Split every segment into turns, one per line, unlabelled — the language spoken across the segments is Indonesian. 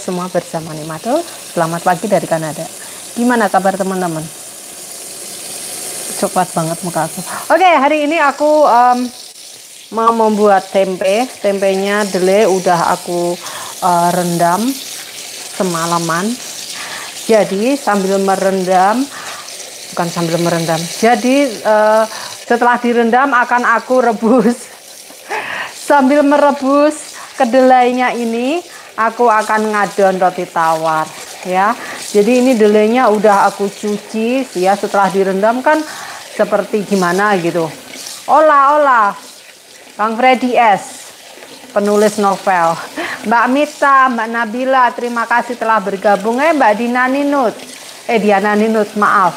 semua bersama Nimatul. Selamat pagi dari Kanada. Gimana kabar teman-teman? Coklat banget muka aku. Oke, hari ini aku mau membuat tempe. Tempenya dele udah aku rendam semalaman. Jadi sambil merendam, bukan sambil merendam. Jadi setelah direndam akan aku rebus. Sambil merebus kedelainya ini, aku akan ngadon roti tawar ya. Jadi ini delainya udah aku cuci ya, setelah direndam kan seperti gimana gitu. Olah Kang Freddy S, penulis novel. Mbak Mita, Mbak Nabila, terima kasih telah bergabung. Mbak Diana Ninut, maaf.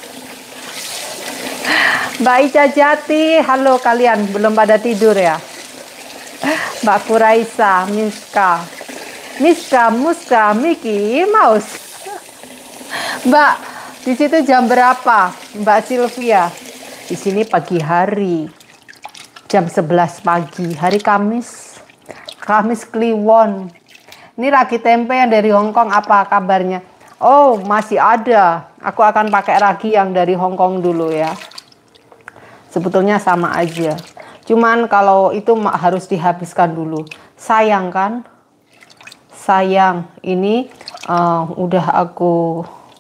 Mbak Ica Jati, halo kalian, belum pada tidur ya? Mbak Kuraisa, Miska, Muska, Miki, Maus. Mbak, di situ jam berapa? Mbak Sylvia. Di sini pagi hari. Jam 11 pagi, hari Kamis. Kamis Kliwon. Ini ragi tempe yang dari Hong Kong, apa kabarnya? Oh, masih ada. Aku akan pakai ragi yang dari Hong Kong dulu ya. Sebetulnya sama aja. Cuman kalau itu harus dihabiskan dulu. Sayang kan? Sayang. Ini udah aku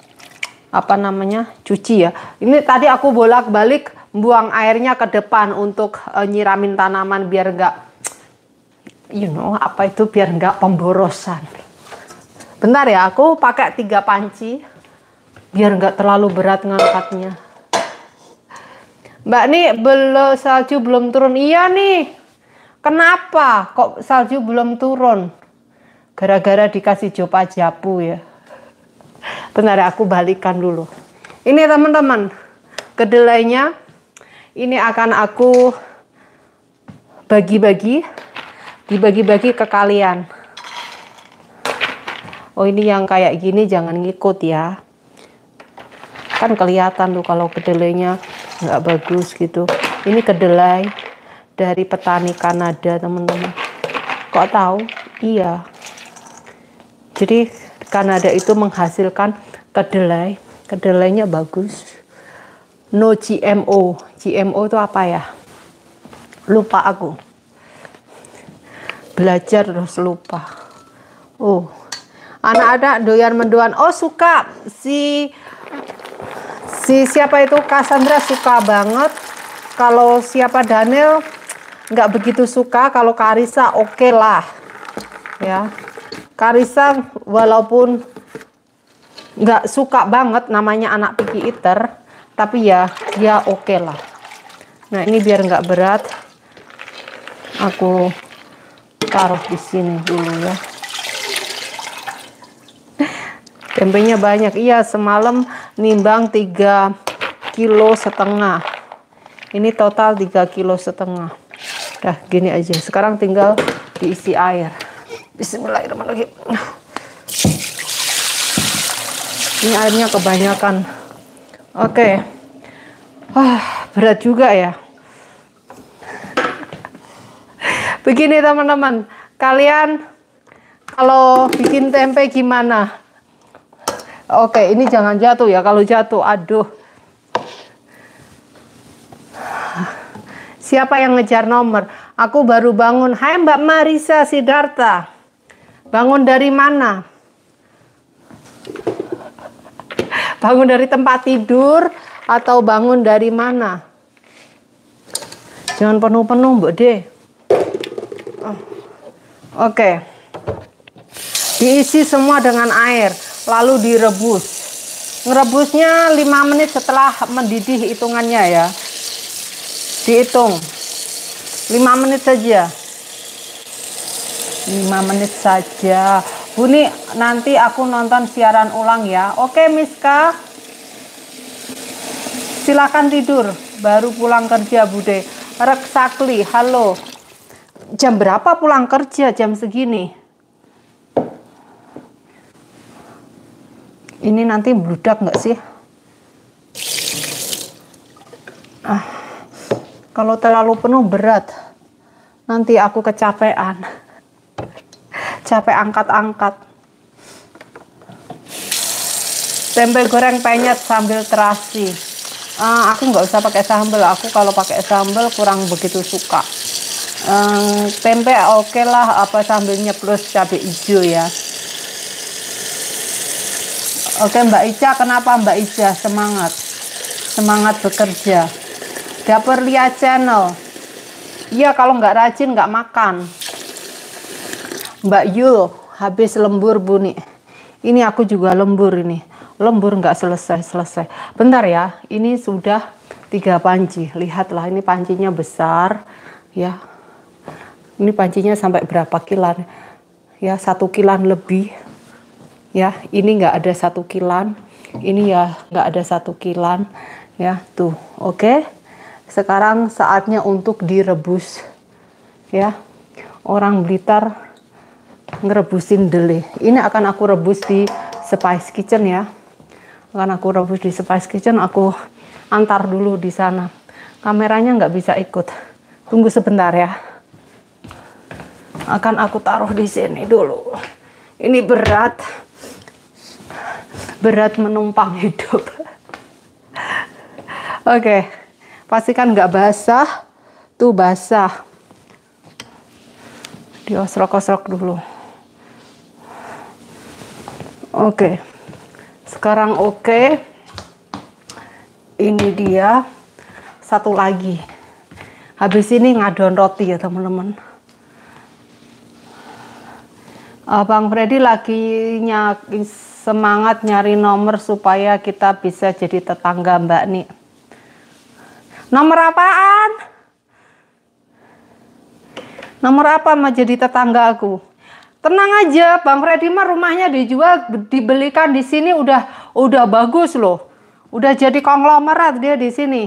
cuci ya. Ini tadi aku bolak-balik buang airnya ke depan untuk nyiramin tanaman biar enggak biar enggak pemborosan. Bentar ya, aku pakai 3 panci biar enggak terlalu berat ngangkatnya. Mbak nih, salju belum turun. Iya nih. Kenapa kok salju belum turun? Gara-gara dikasih Jopa Japu ya. Bentar ya, aku balikan dulu. Ini teman-teman, kedelainya ini akan aku dibagi-bagi ke kalian. Oh, ini yang kayak gini jangan ngikut ya. Kan kelihatan tuh kalau kedelainya nggak bagus gitu. Ini kedelai dari petani Kanada teman-teman. Kok tahu? Iya. Jadi Kanada itu menghasilkan kedelainya bagus. No GMO. GMO itu apa ya? Lupa aku. Belajar terus lupa. Oh, anak-anak doyan mendoan. Oh, suka si siapa itu, Cassandra suka banget. Kalau siapa, Daniel nggak begitu suka. Kalau Karisa oke lah ya. Karisa walaupun nggak suka banget, namanya anak picky eater, tapi ya dia oke lah. Nah, ini biar nggak berat aku taruh di sini dulu ya. Tempenya banyak. Iya, semalam nimbang 3,5 kilo. Ini total 3,5 kilo. Dah gini aja. Sekarang tinggal diisi air. Bismillahirrahmanirrahim. Ini airnya kebanyakan. Oke. Berat juga ya. Begini teman-teman. Kalian kalau bikin tempe gimana? Oke, ini jangan jatuh ya. Kalau jatuh, aduh. Siapa yang ngejar nomor? Aku baru bangun. Hai Mbak Marisa Sidarta. Bangun dari mana? Bangun dari tempat tidur atau bangun dari mana? Jangan penuh-penuh, Mbak De. Oke. Diisi semua dengan air. Lalu direbus. Ngerebusnya 5 menit setelah mendidih hitungannya ya. Dihitung 5 menit saja. 5 menit saja. Bu, nih nanti aku nonton siaran ulang ya. Oke Miska, silakan tidur. Baru pulang kerja Bude. Reksakli, halo. Jam berapa pulang kerja? Jam segini. Ini nanti bludak nggak sih? Kalau terlalu penuh berat. Nanti aku kecapean. Capek angkat-angkat. Tempe goreng penyet sambil terasi. Aku nggak usah pakai sambal. Aku kalau pakai sambal kurang begitu suka. Tempe oke lah, apa sambilnya plus cabai hijau ya. Oke Mbak Ica, kenapa Mbak Ica semangat bekerja. Dapur Lia Channel. Iya, kalau nggak rajin nggak makan. Mbak Yul, habis lembur Bu nih. Ini aku juga lembur ini. Lembur nggak selesai. Bentar ya, ini sudah 3 panci. Lihatlah, ini pancinya besar ya. Ini pancinya sampai berapa kilan? Ya, 1 kilan lebih. Ya, ini nggak ada 1 kilan. Ini ya nggak ada 1 kilan. Ya, tuh. Oke. Sekarang saatnya untuk direbus. Ya. Orang Blitar ngerebusin dele. Ini akan aku rebus di Spice Kitchen ya. Akan aku rebus di Spice Kitchen, aku antar dulu di sana. Kameranya nggak bisa ikut. Tunggu sebentar ya. Akan aku taruh di sini dulu. Ini berat menumpang hidup. Oke, pastikan nggak basah. Tuh basah. Diosrok-osrok dulu. Oke. Sekarang oke. Ini dia. Satu lagi. Habis ini ngadon roti ya teman-teman. Bang Freddy lagi semangat nyari nomor supaya kita bisa jadi tetangga Mbak Nik. Nomor apaan? Nomor apa mau jadi tetangga aku? Tenang aja, Bang Freddy mah rumahnya dijual, dibelikan di sini udah bagus loh. Udah jadi konglomerat dia di sini.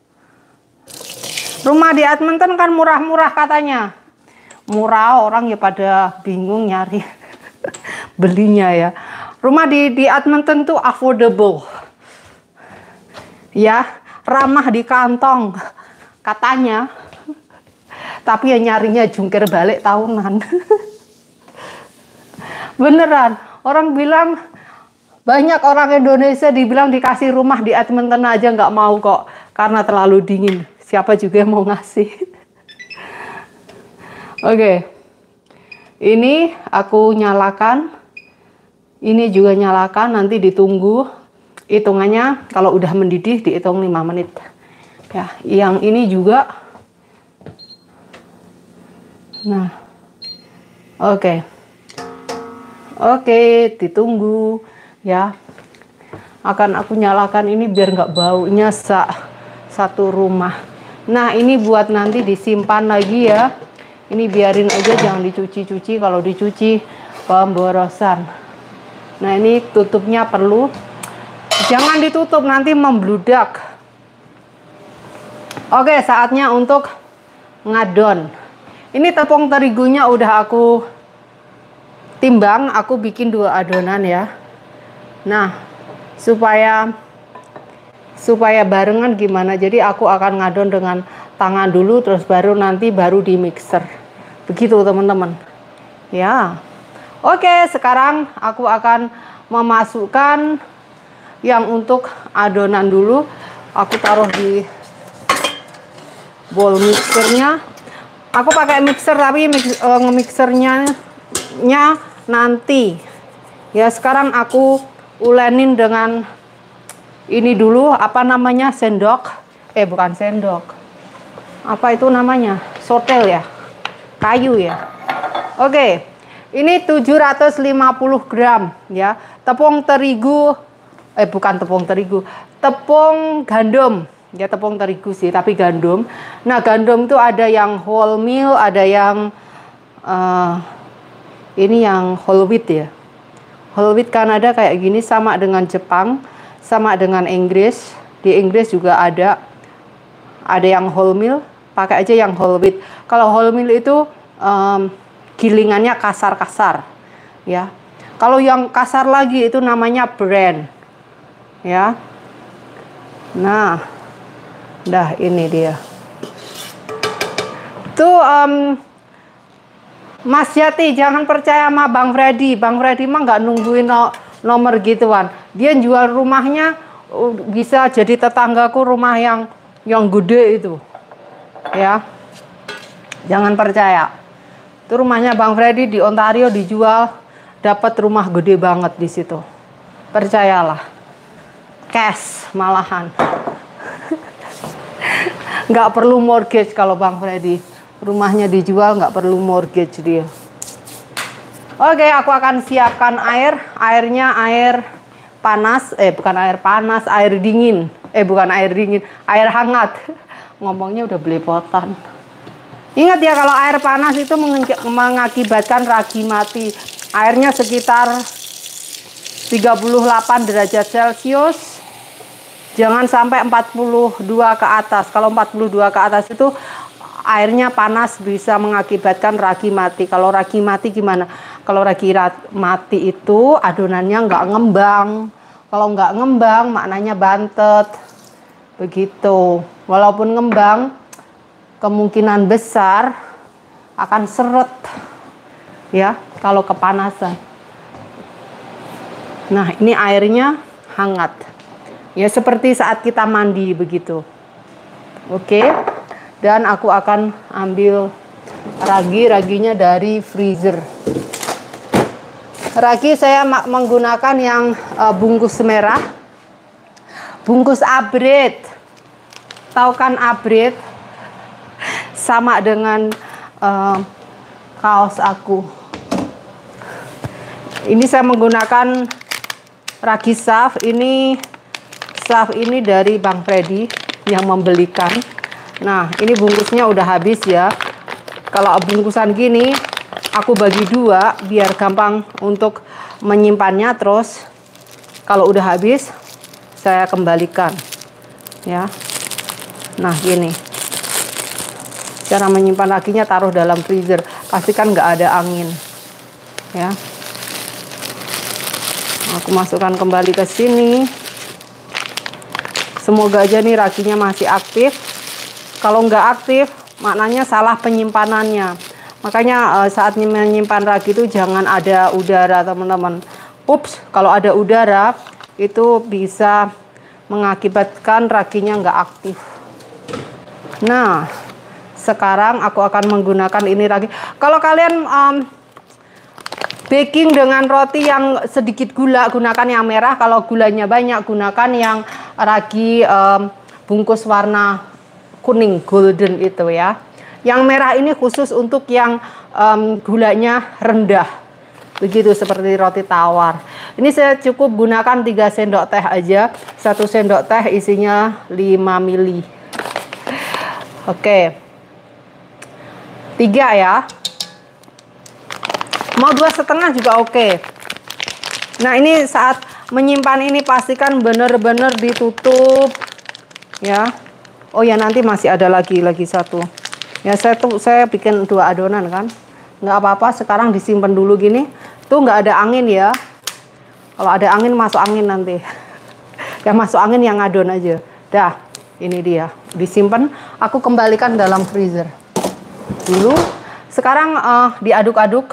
Rumah di Edmonton kan murah-murah katanya. Murah, orang ya pada bingung nyari belinya ya. Rumah di Edmonton tuh affordable. Ya, ramah di kantong katanya. Tapi ya nyarinya jungkir balik tahunan. Beneran, orang bilang, banyak orang Indonesia dibilang dikasih rumah di Edmonton aja nggak mau kok, karena terlalu dingin. Siapa juga yang mau ngasih. Oke, ini aku nyalakan, ini juga nyalakan, nanti ditunggu. Hitungannya kalau udah mendidih dihitung 5 menit. Ya, yang ini juga. Nah, oke. Oke, ditunggu ya. Akan aku nyalakan ini biar nggak baunya satu rumah. Nah, ini buat nanti disimpan lagi ya. Ini biarin aja, jangan dicuci-cuci. Kalau dicuci pemborosan. Nah, ini tutupnya perlu. Jangan ditutup, nanti membludak. Oke, saatnya untuk ngadon. Ini tepung terigunya udah aku timbang, aku bikin 2 adonan ya. Nah, supaya barengan gimana, jadi aku akan ngadon dengan tangan dulu, terus baru di mixer. Begitu teman-teman ya. Oke, sekarang aku akan memasukkan yang untuk adonan dulu. Aku taruh di bowl mixernya. Aku pakai mixer, tapi mixernya nanti ya. Sekarang aku ulenin dengan ini dulu, apa namanya, sendok, bukan sendok, apa itu namanya, sotel ya, kayu ya. Oke, ini 750 gram ya, tepung terigu, bukan tepung terigu, tepung gandum ya, tepung terigu sih tapi gandum. Nah, gandum tuh ada yang wholemeal, ada yang ini yang whole wheat ya. Whole wheat Kanada kayak gini, sama dengan Jepang, sama dengan Inggris. Di Inggris juga ada yang wholemeal, pakai aja yang whole wheat. Kalau wholemeal itu gilingannya kasar-kasar ya. Kalau yang kasar lagi itu namanya brand ya. Nah, dah ini dia. Tuh Mas Yati, jangan percaya sama Bang Freddy. Bang Freddy mah nggak nungguin nomor gituan. Dia jual rumahnya bisa jadi tetanggaku rumah yang gede itu. Ya. Jangan percaya. Itu rumahnya Bang Freddy di Ontario dijual, dapat rumah gede banget di situ. Percayalah. Cash malahan. Nggak perlu mortgage kalau Bang Freddy. Rumahnya dijual nggak perlu mortgage dia. Oke, aku akan siapkan air. Airnya air panas, bukan air panas, air dingin. Bukan air dingin, air hangat. Ngomongnya udah belepotan. Ingat ya, kalau air panas itu mengakibatkan ragi mati. Airnya sekitar 38 derajat Celcius. Jangan sampai 42 ke atas. Kalau 42 ke atas itu airnya panas, bisa mengakibatkan ragi mati. Kalau ragi mati gimana? Kalau ragi mati itu adonannya nggak ngembang. Kalau nggak ngembang maknanya bantet. Begitu. Walaupun ngembang, kemungkinan besar akan seret ya kalau kepanasan. Nah, ini airnya hangat ya, seperti saat kita mandi begitu. Oke, dan aku akan ambil raginya dari freezer. Ragi saya menggunakan yang bungkus merah, bungkus abrit. Tahu kan abrit? Sama dengan kaos aku. Ini saya menggunakan ragi saf. Ini saf ini dari Bang Freddy yang membelikan. Nah, ini bungkusnya udah habis ya. Kalau bungkusan gini aku bagi dua biar gampang untuk menyimpannya. Terus kalau udah habis saya kembalikan ya. Nah, gini cara menyimpan raginya, taruh dalam freezer, pastikan nggak ada angin ya. Aku masukkan kembali ke sini. Semoga aja nih raginya masih aktif. Kalau nggak aktif maknanya salah penyimpanannya. Makanya saat menyimpan ragi itu jangan ada udara, teman-teman. Ups, kalau ada udara itu bisa mengakibatkan raginya nggak aktif. Nah, sekarang aku akan menggunakan ini ragi. Kalau kalian baking dengan roti yang sedikit gula, gunakan yang merah. Kalau gulanya banyak, gunakan yang ragi bungkus warna kuning, golden itu ya. Yang merah ini khusus untuk yang gulanya rendah. Begitu, seperti roti tawar. Ini saya cukup gunakan 3 sendok teh aja. 1 sendok teh isinya 5 mili. Oke. 3 ya, mau 2,5 juga oke. Nah, ini saat menyimpan ini pastikan benar-benar ditutup ya. Oh ya, nanti masih ada lagi satu ya. Saya bikin 2 adonan kan, nggak apa-apa. Sekarang disimpan dulu gini tuh, nggak ada angin ya. Kalau ada angin masuk angin nanti. Yang masuk angin yang adon aja. Dah, ini dia disimpan. Aku kembalikan dalam freezer dulu. Sekarang diaduk-aduk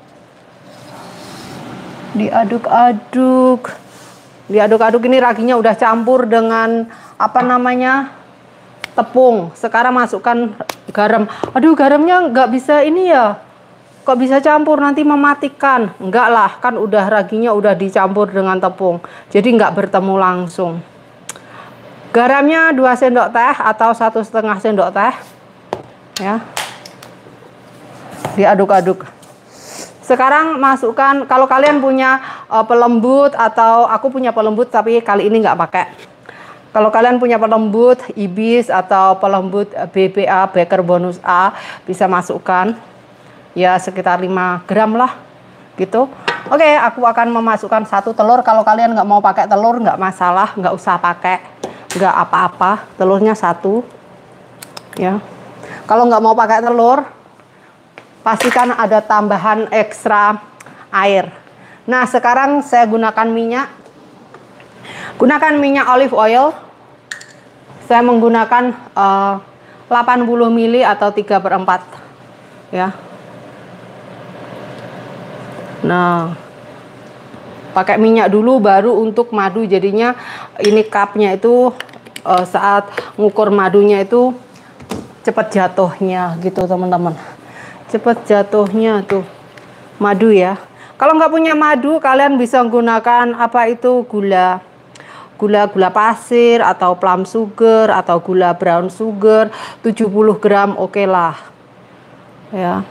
ini raginya udah campur dengan apa namanya, tepung. Sekarang masukkan garam. Aduh, garamnya nggak bisa ini ya, kok bisa campur, nanti mematikan. Enggak lah, kan udah raginya udah dicampur dengan tepung, jadi nggak bertemu langsung. Garamnya 2 sendok teh atau 1,5 sendok teh ya. Diaduk-aduk. Sekarang masukkan, kalau kalian punya pelembut, atau aku punya pelembut tapi kali ini nggak pakai. Kalau kalian punya pelembut Ibis atau pelembut BBA, Baker Bonus A, bisa masukkan ya sekitar 5 gram lah gitu. Oke, aku akan memasukkan 1 telur. Kalau kalian nggak mau pakai telur nggak masalah, nggak usah pakai, nggak apa-apa. Telurnya 1 ya. Kalau nggak mau pakai telur, pastikan ada tambahan ekstra air. Nah, sekarang saya gunakan minyak. Gunakan minyak olive oil. Saya menggunakan 80 ml atau 3/4 ya. Nah, pakai minyak dulu baru untuk madu. Jadinya ini cupnya itu saat ngukur madunya itu cepat jatuhnya gitu teman-teman, cepat jatuhnya tuh madu ya. Kalau nggak punya madu, kalian bisa menggunakan apa itu gula pasir atau plum sugar atau gula brown sugar 70 gram oke lah ya.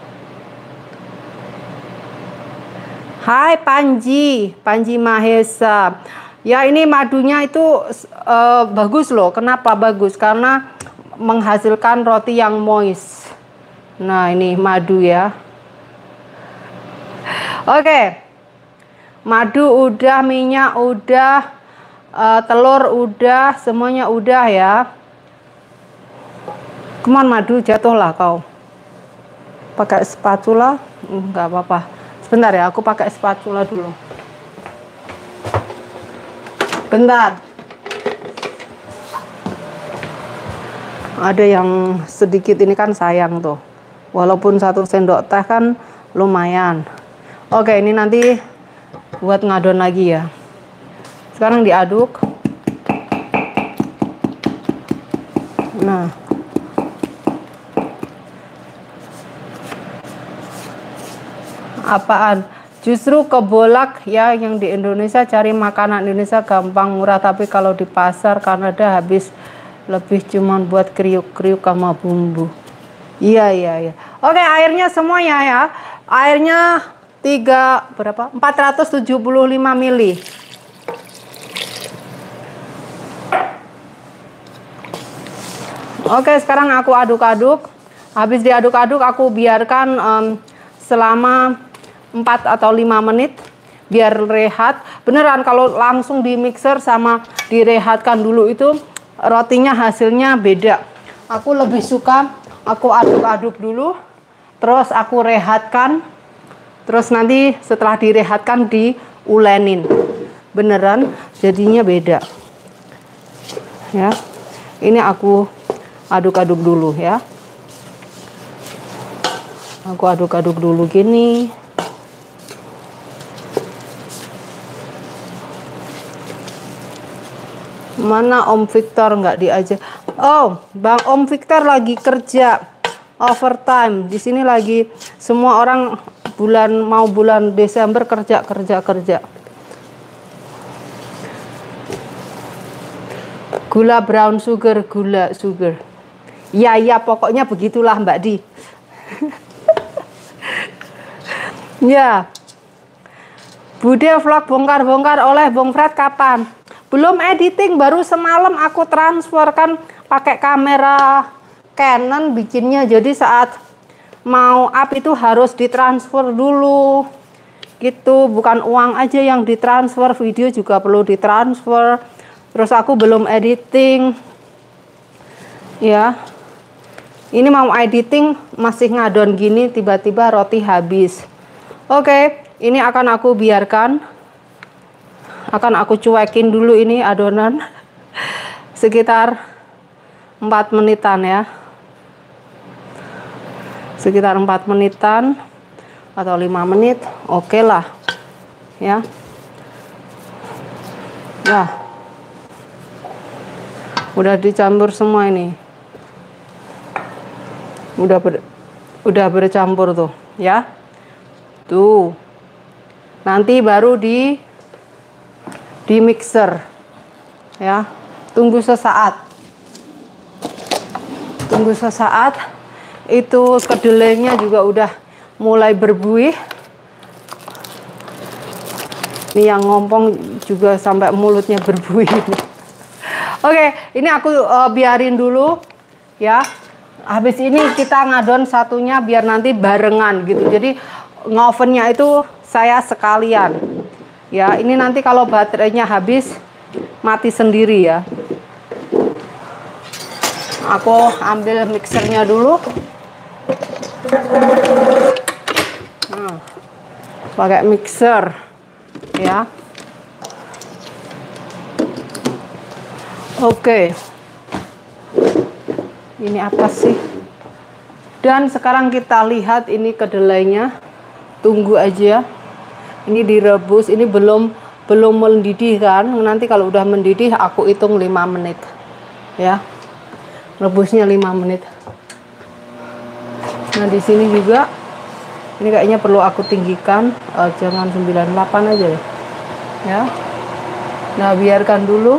Hai Panji Mahesa. Ya ini madunya itu bagus loh. Kenapa bagus? Karena menghasilkan roti yang moist. Nah ini madu ya. Oke. Madu udah, minyak udah, telur udah, semuanya udah ya. Come on madu, jatuhlah kau. Pakai spatula? Enggak apa-apa. Sebentar ya, aku pakai spatula dulu. Bentar. Ada yang sedikit ini kan sayang tuh. Walaupun 1 sendok teh kan lumayan. Oke, ini nanti buat ngadon lagi ya. Sekarang diaduk. Nah. Apaan? Justru kebolak ya, yang di Indonesia cari makanan Indonesia gampang murah, tapi kalau di pasar Kanada habis lebih cuman buat kriuk-kriuk sama bumbu. Iya. Oke, airnya semuanya ya. Airnya 475 ml. Oke, sekarang aku aduk-aduk. Habis diaduk-aduk aku biarkan selama 4 atau 5 menit biar rehat. Beneran kalau langsung di mixer sama direhatkan dulu itu rotinya hasilnya beda. Aku lebih suka aku aduk-aduk dulu, terus aku rehatkan, terus nanti setelah direhatkan diulenin. Beneran jadinya beda. Ya. Ini aku aduk-aduk dulu ya. Aku aduk-aduk dulu gini. Mana Om Victor nggak diajak? Oh, Bang Om Victor lagi kerja overtime. Di sini lagi semua orang bulan Desember kerja. Gula brown sugar, gula sugar. Ya, pokoknya begitulah Mbak Di. Ya. Bude vlog bongkar-bongkar oleh Bung Fred kapan? Belum editing, baru semalam aku transfer kan pakai kamera Canon bikinnya. Jadi saat mau up itu harus ditransfer dulu. Gitu, bukan uang aja yang ditransfer, video juga perlu ditransfer. Terus aku belum editing. Ya. Ini mau editing masih ngadon gini, tiba-tiba roti habis. Oke, ini akan aku biarkan. Akan aku cuekin dulu ini adonan sekitar 4 menitan ya. Sekitar 4 menitan atau 5 menit. Oke lah. Ya. Nah. Udah dicampur semua ini. Udah bercampur tuh, ya. Tuh. Nanti baru di mixer. Ya. Tunggu sesaat. Itu kedelainya juga udah mulai berbuih. Ini yang ngompong juga sampai mulutnya berbuih. Oke, ini aku biarin dulu ya. Habis ini kita ngadon satunya biar nanti barengan gitu. Jadi ngovennya itu saya sekalian. Ya, ini nanti kalau baterainya habis mati sendiri ya. Aku ambil mixernya dulu. Nah, pakai mixer ya. Oke. Ini apa sih? Dan sekarang kita lihat ini kedelainya. Tunggu aja. Ini direbus, ini belum belum mendidih kan. Nanti kalau udah mendidih aku hitung 5 menit ya, rebusnya 5 menit. Nah di sini juga ini kayaknya perlu aku tinggikan, jangan 98 aja ya. Nah biarkan dulu.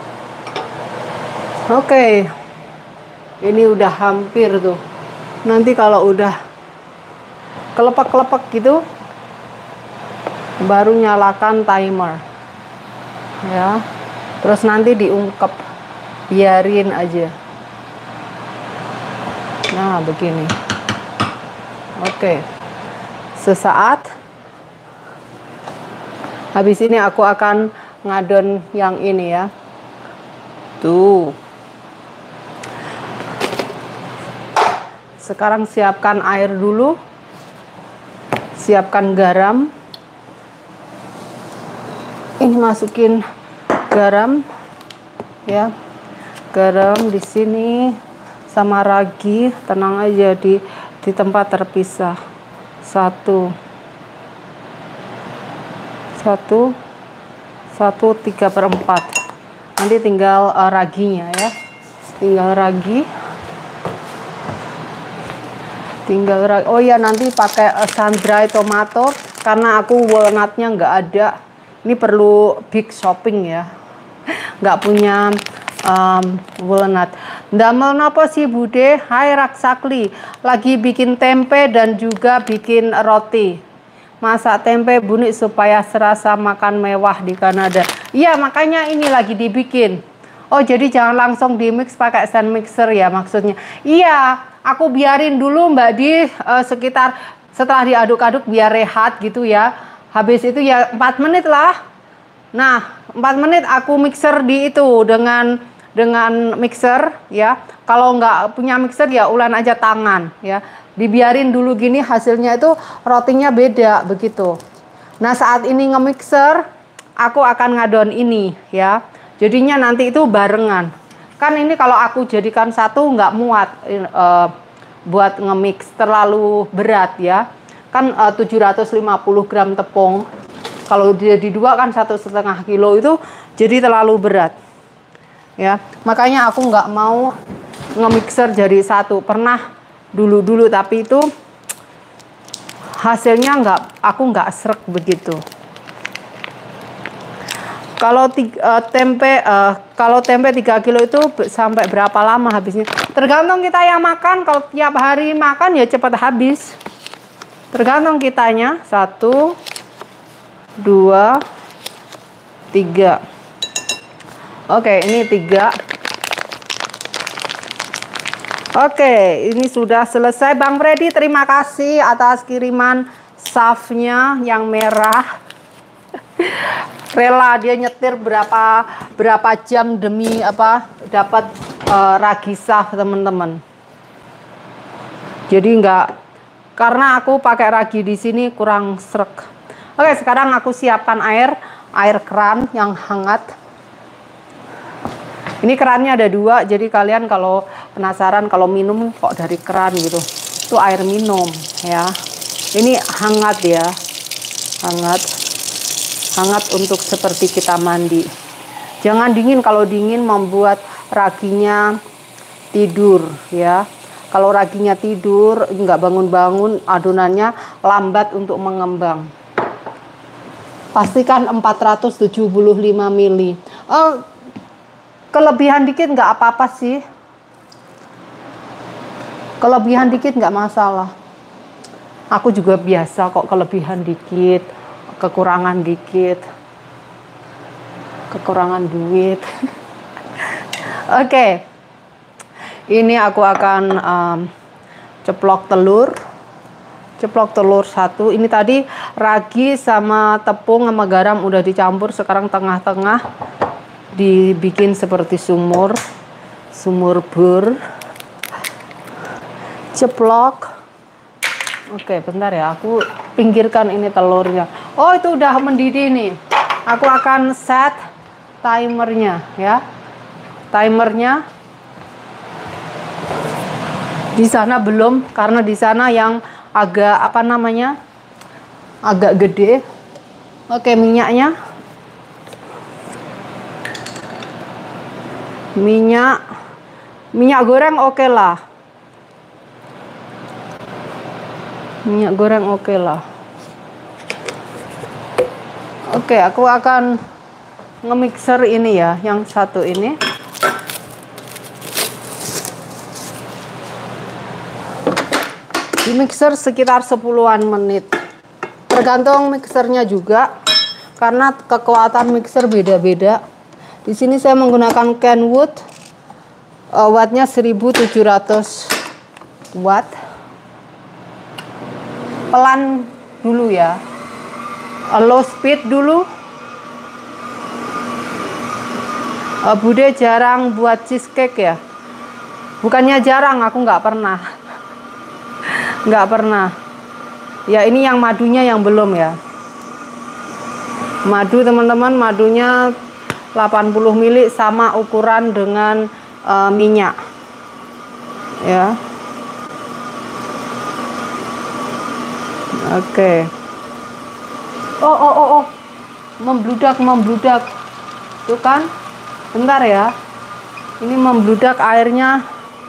Oke, ini udah hampir tuh. Nanti kalau udah kelepek-kelepek gitu baru nyalakan timer ya, terus nanti diungkep, biarin aja. Nah begini. Oke, sesaat habis ini aku akan ngadon yang ini ya, tuh. Sekarang siapkan air dulu, siapkan garam. Ini masukin garam ya, garam di sini sama ragi, tenang aja di tempat terpisah. Satu 1/3. Nanti tinggal raginya ya, tinggal ragi. Oh ya, nanti pakai sun dry tomato karena aku walnutnya nggak ada. Ini perlu big shopping ya, nggak punya walnut. Damel napa sih Bude? Hai Raksakli, lagi bikin tempe dan juga bikin roti. Masak tempe bunik supaya serasa makan mewah di Kanada. Iya, makanya ini lagi dibikin. Oh, jadi jangan langsung di mix pakai stand mixer ya maksudnya. Iya, aku biarin dulu Mbak Di, sekitar setelah diaduk-aduk biar rehat gitu ya. Habis itu ya 4 menit lah. Nah, 4 menit aku mixer di itu dengan mixer ya. Kalau nggak punya mixer ya ulan aja tangan ya. Dibiarin dulu gini, hasilnya itu rotinya beda begitu. Nah, saat ini nge-mixer aku akan ngadon ini ya. Jadinya nanti itu barengan. Kan ini kalau aku jadikan satu nggak muat buat nge-mix, terlalu berat ya. Kan 750 gram tepung. Kalau dia di dua kan 1,5 kilo itu jadi terlalu berat. Ya, makanya aku nggak mau nge-mixer jadi satu. Pernah dulu tapi itu hasilnya aku nggak srek begitu. Kalau tempe 3 kilo itu sampai berapa lama habisnya? Tergantung kita yang makan. Kalau tiap hari makan ya cepat habis. Tergantung kitanya. 1, 2, 3. Oke, ini 3. Oke, ini sudah selesai. Bang Freddy, terima kasih atas kiriman safnya yang merah. Rela dia nyetir berapa jam demi dapat ragi saf teman-teman. Jadi karena aku pakai ragi di sini kurang srek. Oke, sekarang aku siapkan air keran yang hangat. Ini kerannya ada 2, jadi kalian kalau penasaran kalau minum kok dari keran gitu, itu air minum ya. Ini hangat ya, hangat untuk seperti kita mandi. Jangan dingin, kalau dingin membuat raginya tidur ya. Kalau raginya tidur nggak bangun-bangun, adonannya lambat untuk mengembang. Pastikan 475 ml. Kelebihan dikit nggak apa-apa sih. Kelebihan dikit nggak masalah. Aku juga biasa kok kelebihan dikit, kekurangan dikit, kekurangan duit. Oke, ini aku akan ceplok telur 1. Ini tadi ragi sama tepung sama garam udah dicampur, sekarang tengah-tengah dibikin seperti sumur bor. Ceplok. Oke, bentar ya, aku pinggirkan ini telurnya. Oh, itu udah mendidih nih. Aku akan set timernya ya. Timernya di sana belum, karena di sana yang agak agak gede. Oke, minyaknya Minyak goreng oke lah. Minyak goreng oke lah. Oke, aku akan nge-mixer ini ya, yang satu ini. Di mixer sekitar 10-an menit. Tergantung mixernya juga, karena kekuatan mixer beda-beda. Di sini saya menggunakan Kenwood, wattnya 1700 watt. Pelan dulu ya, low speed dulu. Bude jarang buat cheesecake ya? Bukannya jarang, aku nggak pernah. Nggak pernah. Ya ini yang madunya yang belum ya. Madu teman-teman, madunya 80 ml sama ukuran dengan minyak. Ya. Oke. Oh. Membludak. Tuh kan? Bentar ya. Ini membludak airnya.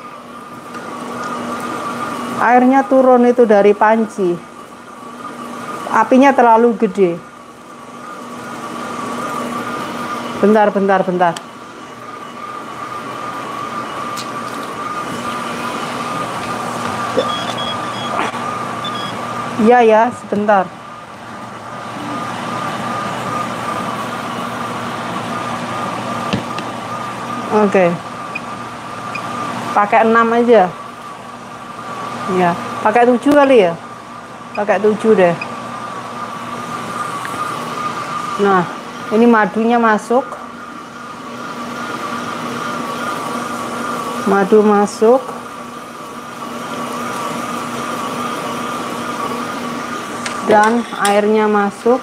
Airnya turun itu dari panci. Apinya terlalu gede. Bentar. Iya ya, sebentar. Oke. Pakai 6 aja. Ya, pakai 7 kali ya. Pakai 7 deh. Nah, ini madunya masuk. Madu masuk. Dan airnya masuk.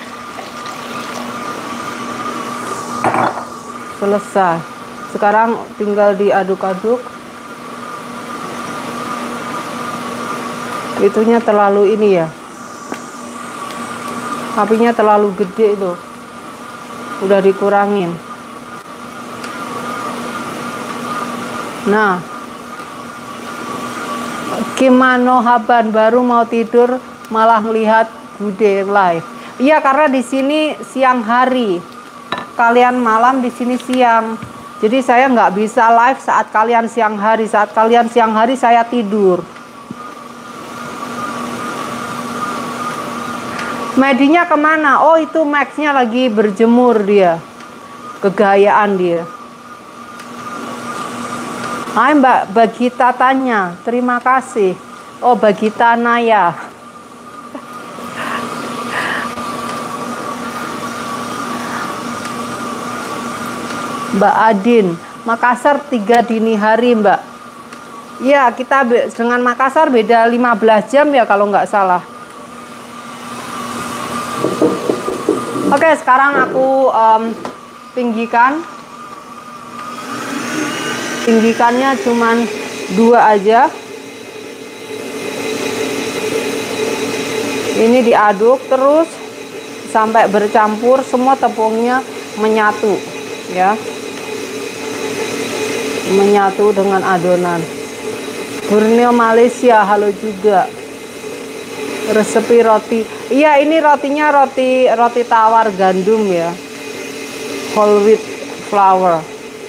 Selesai. Sekarang tinggal diaduk-aduk. Itunya terlalu ini ya. Apinya terlalu gede itu. Udah dikurangin. Nah. Gimana Haban baru mau tidur malah melihat Bude live. Iya, karena di sini siang hari. Kalian malam, di sini siang. Jadi saya nggak bisa live saat kalian siang hari. Saat kalian siang hari saya tidur. Medinya kemana? Oh, itu Maxnya lagi berjemur dia. Kegayaan dia. Hai Mbak Bagita tanya, terima kasih. Oh, Bagita Naya. Mbak Adin, Makassar 3 dini hari Mbak. Ya, kita dengan Makassar beda 15 jam ya kalau nggak salah. Oke, sekarang aku tinggikan. Tinggikannya cuman 2 aja. Ini diaduk terus sampai bercampur, semua tepungnya menyatu ya. Menyatu dengan adonan. Borneo Malaysia, halo juga. Resepi roti. Iya, ini rotinya roti tawar gandum ya. Whole wheat flour.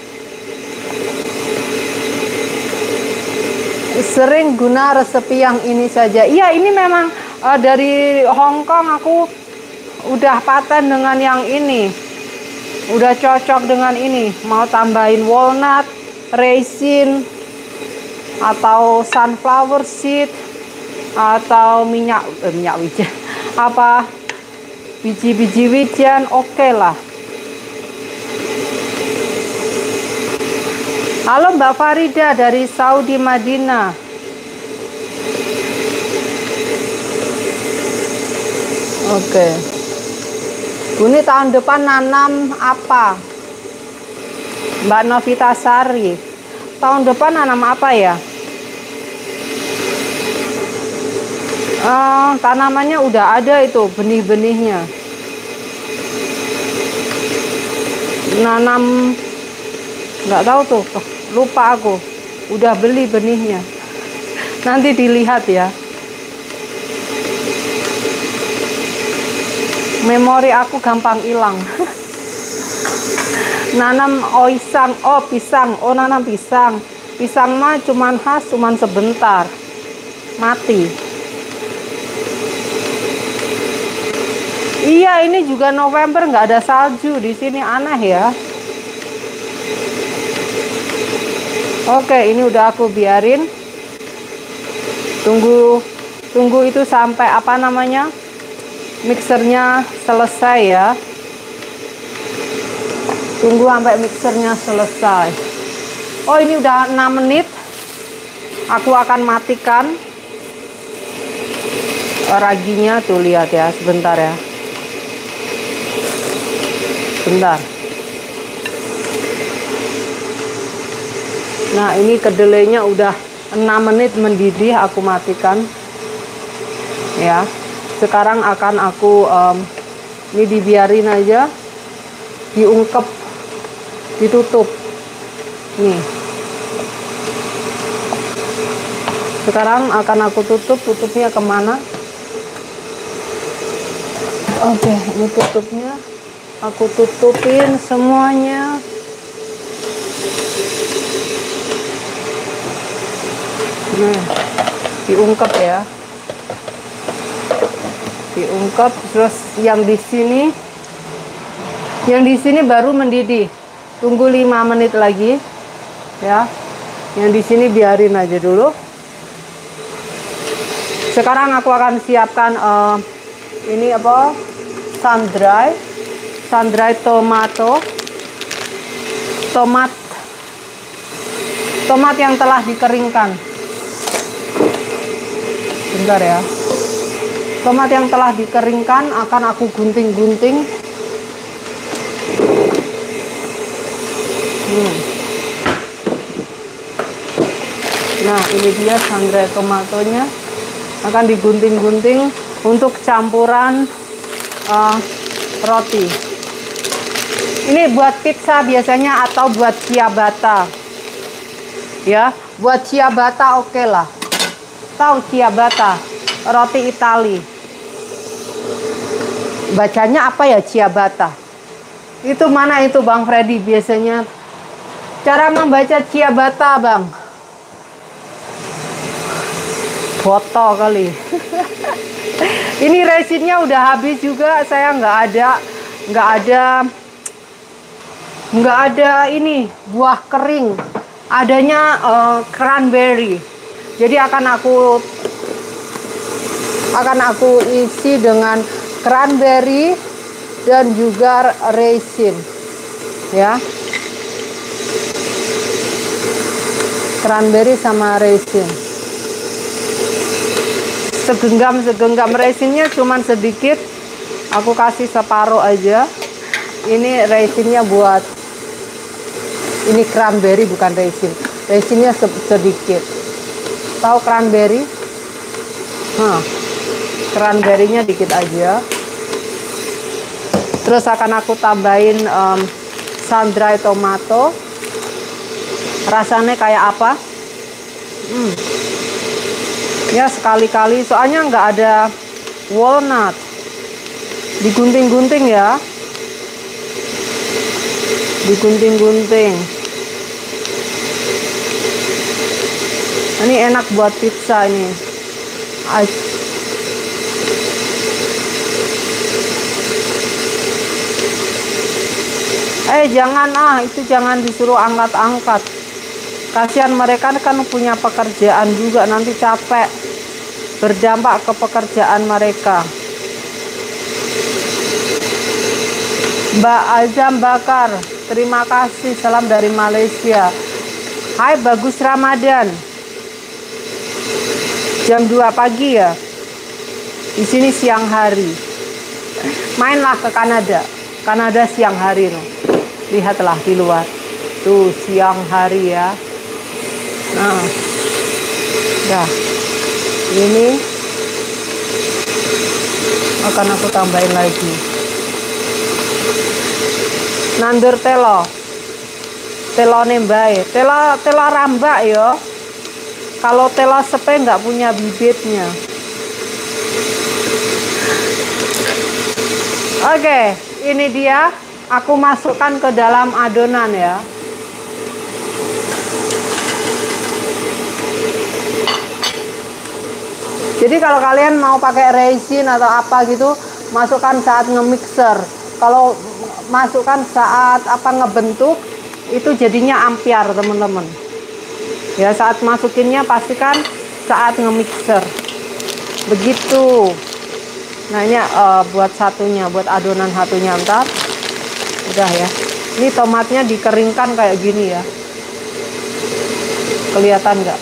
Sering guna resepi yang ini saja. Iya, ini memang dari Hong Kong aku udah paten dengan yang ini. Udah cocok dengan ini. Mau tambahin walnut, raisin, atau sunflower seed, atau minyak wijen, apa biji-biji wijen, oke lah. Halo Mbak Farida dari Saudi Madinah. Oke. Ini tahun depan nanam apa? Mbak Novita Sari. Tahun depan nanam apa ya? Tanamannya udah ada itu, benih-benihnya. Nanam Nggak tahu tuh, lupa aku. Udah beli benihnya. Nanti dilihat ya. Memori aku gampang hilang. Nanam oisang, oh pisang, oh nanam pisang. Pisang mah cuman khas, cuman sebentar. Mati. Iya, ini juga November nggak ada salju di sini, aneh ya. Oke, ini udah aku biarin. Tunggu itu sampai apa namanya? Mixernya selesai ya. Tunggu sampai mixernya selesai. Oh, ini udah 6 menit. Aku akan matikan raginya tuh, lihat ya, sebentar ya. Bentar. Nah, ini kedelainya udah 6 menit mendidih, aku matikan. Ya. Sekarang akan aku ini dibiarin aja, diungkep, ditutup. Nih. Sekarang akan aku tutup, tutupnya kemana? Oke, ini tutupnya. Aku tutupin semuanya. Nah, diungkep ya. Diungkep, terus yang di sini baru mendidih. Tunggu 5 menit lagi ya. Yang di sini biarin aja dulu. Sekarang aku akan siapkan ini apa? Sun-dry tomato. Tomat yang telah dikeringkan. Bentar ya. Tomat yang telah dikeringkan akan aku gunting-gunting. Nah, ini dia sun-dry tomatonya. Akan digunting-gunting untuk campuran roti. Ini buat pizza biasanya atau buat ciabatta. Ya, buat ciabatta oke lah. Tahu ciabatta, roti Itali. Bacanya apa ya ciabatta? Itu mana itu Bang Freddy biasanya? Cara membaca ciabatta, Bang? Foto kali. Ini resinnya udah habis juga, saya nggak ada ini buah kering, adanya cranberry. Jadi akan aku isi dengan cranberry dan juga raisin ya. Cranberry sama raisin. Segenggam raisinnya cuman sedikit, aku kasih separuh aja. Ini raisinnya buat, ini cranberry bukan raisin, raisinnya sedikit. Tahu cranberry? Cranberry-nya dikit aja. Terus akan aku tambahin sun-dry tomato. Rasanya kayak apa? Ya sekali-kali, soalnya nggak ada walnut. Digunting-gunting ya. Digunting-gunting. Ini enak buat pizza ini. Itu jangan disuruh angkat-angkat. Kasihan mereka kan punya pekerjaan juga, nanti capek, berdampak ke pekerjaan mereka. Mbak Azam Bakar, terima kasih, salam dari Malaysia. Hai, bagus Ramadan. Jam 2 pagi ya. Di sini siang hari. Mainlah ke Kanada. Kanada siang hari loh. Lihatlah di luar. Tuh siang hari ya. Nah, dah, ini akan aku tambahin lagi. Nandur telo. telone bae. Tela rambak ya. Kalau tela sepe nggak punya bibitnya. Oke, ini dia. Aku masukkan ke dalam adonan ya. Jadi kalau kalian mau pakai resin atau apa gitu, masukkan saat nge-mixer. Kalau masukkan saat apa ngebentuk, itu jadinya ampiar teman-teman. Ya, saat masukinnya pastikan saat nge-mixer. Begitu. Nah, ini buat satunya, buat adonan satunya ntar. Udah ya. Ini tomatnya dikeringkan kayak gini ya. Kelihatan nggak?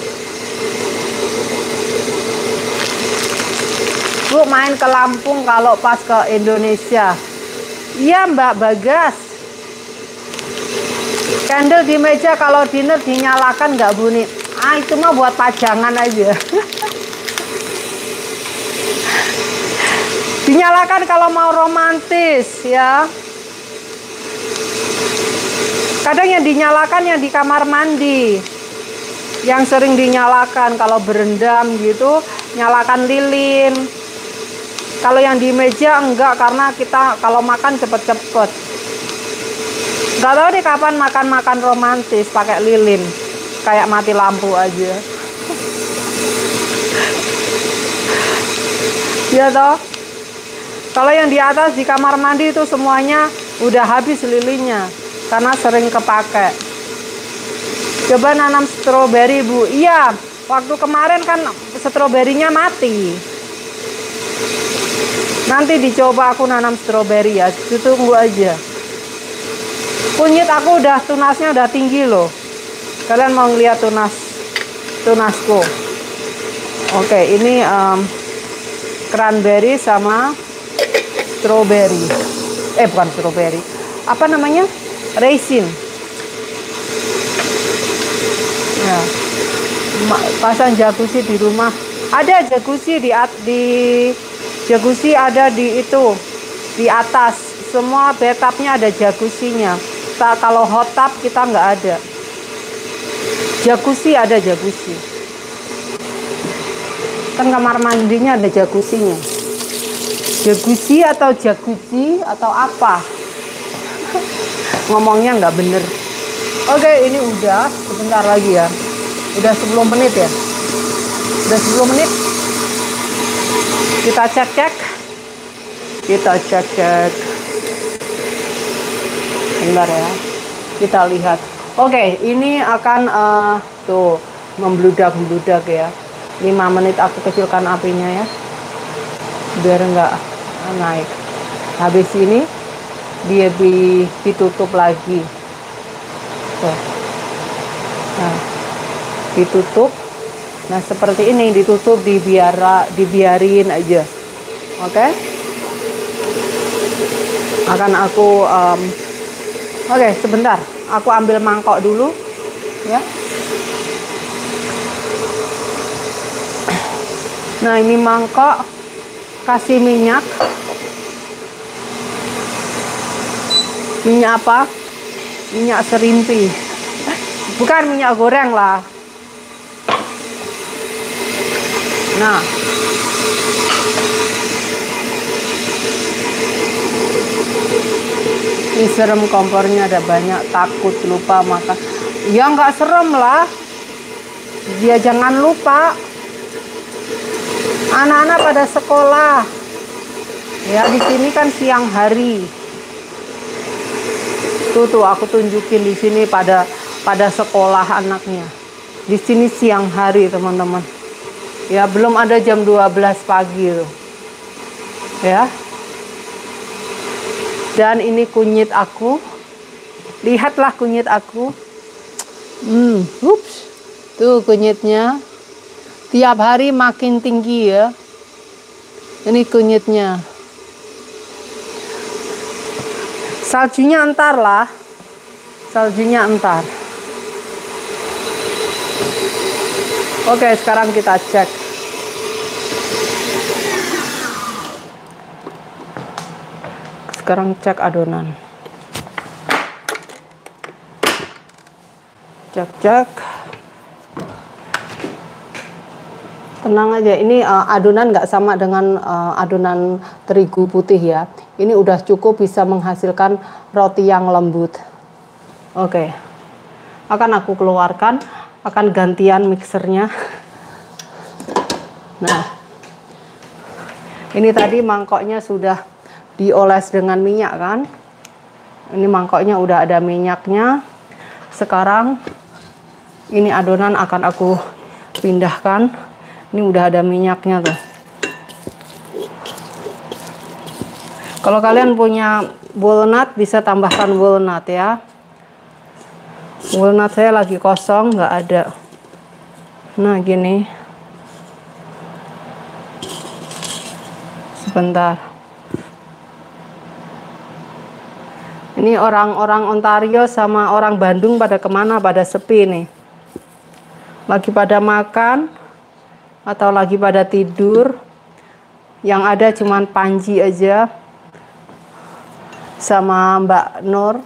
Bu main ke Lampung kalau pas ke Indonesia. Iya Mbak Bagas. Candle di meja kalau dinner dinyalakan nggak bunyi? Ah, itu mah buat pajangan aja. Dinyalakan kalau mau romantis ya. Kadang yang dinyalakan yang di kamar mandi. Yang sering dinyalakan kalau berendam gitu, nyalakan lilin. Kalau yang di meja enggak, karena kita kalau makan cepet-cepet. Nggak tahu nih kapan makan romantis pakai lilin, kayak mati lampu aja. Ya toh. Kalau yang di atas di kamar mandi itu semuanya udah habis lilinnya, karena sering kepake. Coba nanam stroberi Bu. Iya, waktu kemarin kan stroberinya mati. Nanti dicoba aku nanam stroberi ya, tunggu aja. Kunyit aku tunasnya udah tinggi loh. Kalian mau ngeliat tunasku? Oke, ini cranberry sama stroberi. Bukan stroberi. Apa namanya? Raisin. Ya. Pasang jacuzzi di rumah. Ada jacuzzi di jacuzzi ada di itu di atas. Semua bathtubnya ada jacuzzinya. Kalau hot tub kita nggak ada. Jacuzzi ada jacuzzi. Kan kamar mandinya ada jacuzzinya. Jacuzzi atau apa? Ngomongnya nggak bener. Oke, ini udah sebentar lagi ya. Udah 10 menit ya. Udah 10 menit. Kita cek. Bentar ya. Kita lihat. Oke, ini akan tuh membludak ya. 5 menit aku kecilkan apinya ya. Biar nggak naik. Habis ini dia ditutup lagi. Tuh. Nah, ditutup. Nah, seperti ini ditutup, dibiarin aja. Oke? Akan aku oke, sebentar. Aku ambil mangkok dulu ya. Nah, ini mangkok kasih minyak. Minyak apa? Minyak serimpi. Bukan minyak goreng lah. Nah, ini serem, kompornya ada banyak, takut lupa makan. Ya nggak serem lah. Dia jangan lupa. Anak-anak pada sekolah. Ya, di sini kan siang hari. Tuh aku tunjukin di sini pada sekolah anaknya. Di sini siang hari, teman-teman. Ya, belum ada jam 12 pagi loh. Ya. Dan ini kunyit aku. Lihatlah kunyit aku. Ups. Tuh kunyitnya. Tiap hari makin tinggi ya. Ini kunyitnya. Saljunya entar lah. Saljunya entar. Oke, sekarang kita cek. Sekarang cek adonan. Cek cek. Tenang aja, ini adonan nggak sama dengan adonan terigu putih ya. Ini udah cukup bisa menghasilkan roti yang lembut. Oke, akan aku keluarkan, akan gantian mixernya. Nah, ini tadi mangkoknya sudah dioles dengan minyak kan. Ini mangkoknya udah ada minyaknya. Sekarang ini adonan akan aku pindahkan. Ini udah ada minyaknya tuh. Kalau kalian punya walnut bisa tambahkan walnut ya. Walnut saya lagi kosong, nggak ada. Nah gini. Sebentar. Ini orang-orang Ontario sama orang Bandung pada kemana? Pada sepi nih. Lagi pada makan atau lagi pada tidur. Yang ada cuman Panji aja sama Mbak Nur,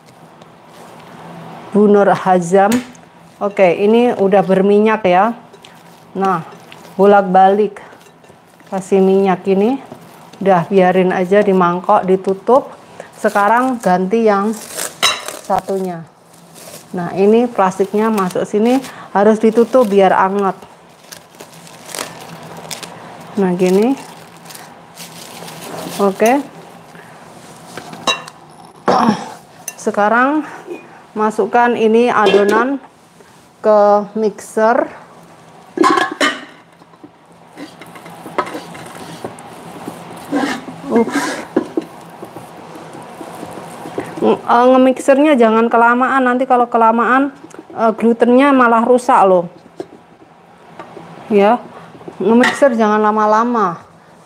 Bu Nur Hazam. Oke, ini udah berminyak ya. Nah, bolak-balik kasih minyak ini. Udah biarin aja di mangkok, ditutup. Sekarang ganti yang satunya. Nah, ini plastiknya masuk sini, harus ditutup biar anget. Nah, gini. Oke. Sekarang masukkan ini adonan ke mixer. Ngemixernya jangan kelamaan, nanti kalau kelamaan glutennya malah rusak loh. Ya. Ngemixer jangan lama-lama.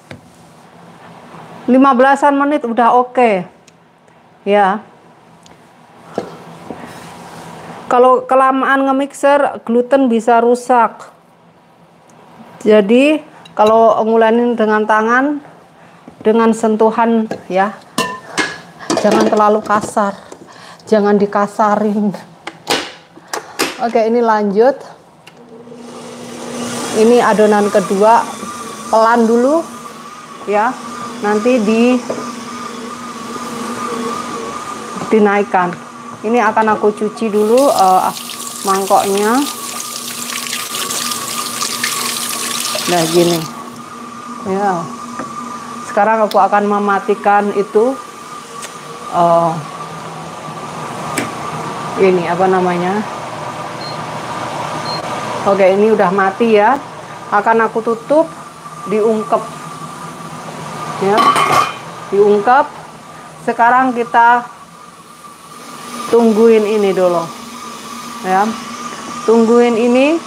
15-an menit udah oke. Ya. Kalau kelamaan ngemixer, gluten bisa rusak. Jadi, kalau ngulanin dengan tangan, dengan sentuhan ya. Jangan terlalu kasar. Jangan dikasarin. Oke, ini lanjut. Ini adonan kedua, pelan dulu ya, nanti dinaikkan. Ini akan aku cuci dulu mangkoknya. Nah gini ya. Sekarang aku akan mematikan itu ini apa namanya. Oke, ini udah mati ya. Akan aku tutup, diungkep. Ya. Diungkep. Sekarang kita tungguin ini dulu. Ya. Tungguin ini.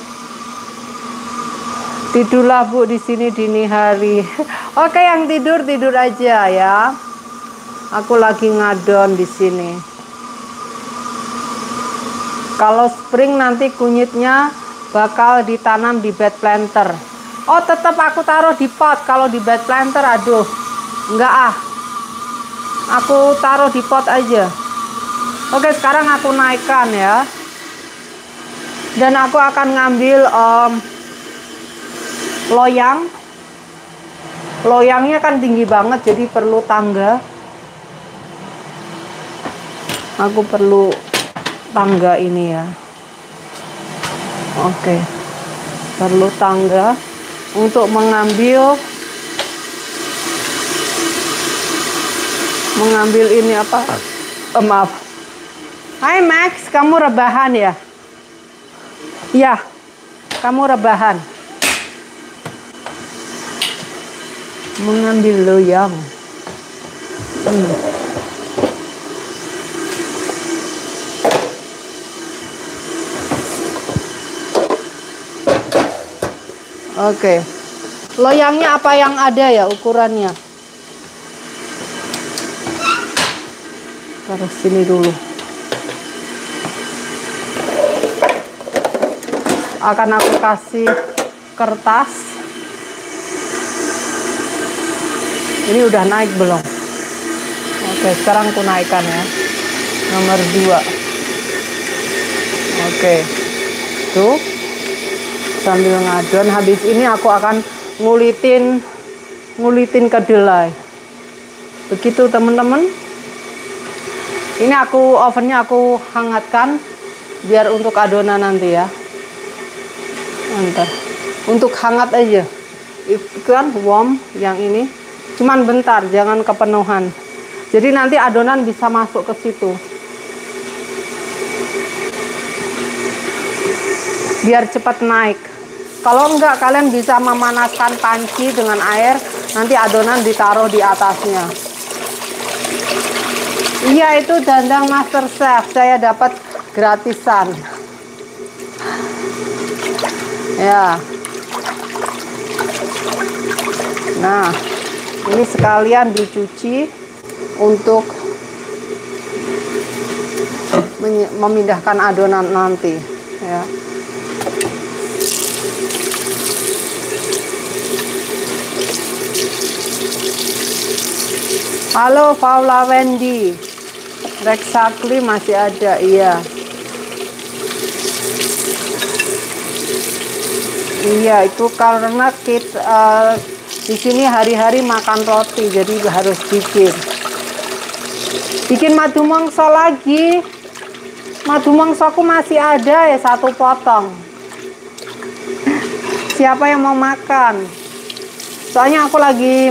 Tidurlah Bu di sini dini hari. Oke, yang tidur aja ya. Aku lagi ngadon di sini. Kalau spring nanti kunyitnya bakal ditanam di bed planter. Oh, tetap aku taruh di pot. Kalau di bed planter, aduh, enggak ah. Aku taruh di pot aja. Oke, sekarang aku naikkan ya. Dan aku akan ngambil loyang. Loyangnya kan tinggi banget, jadi perlu tangga. Aku perlu tangga ini ya. Oke, perlu tangga untuk mengambil ini apa? Maaf. Hai Max, kamu rebahan ya? Iya, kamu rebahan. Mengambil loyang. Oke, loyangnya apa yang ada ya ukurannya? Taruh sini dulu. Akan aku kasih kertas. Ini udah naik belum? Oke, sekarang aku naikkan ya. Nomor 2. Oke, tuh sambil ngadon. Habis ini aku akan ngulitin kedelai. Begitu teman-teman. Ini ovennya aku hangatkan biar untuk adonan nanti ya. Bentar. Untuk hangat aja. Itu kan warm yang ini. Cuman bentar, jangan kepenuhan. Jadi nanti adonan bisa masuk ke situ. Biar cepat naik. Kalau enggak, kalian bisa memanaskan panci dengan air, nanti adonan ditaruh di atasnya. Iya, itu dandang Master Chef, saya dapat gratisan. Ya. Nah, ini sekalian dicuci untuk memindahkan adonan nanti, ya. Halo Paula Wendy, Rexacli masih ada, iya. Iya, itu karena kita di sini hari-hari makan roti, jadi harus bikin madu mongso lagi. Madu mongsoku masih ada ya, 1 potong. Siapa yang mau makan? Soalnya aku lagi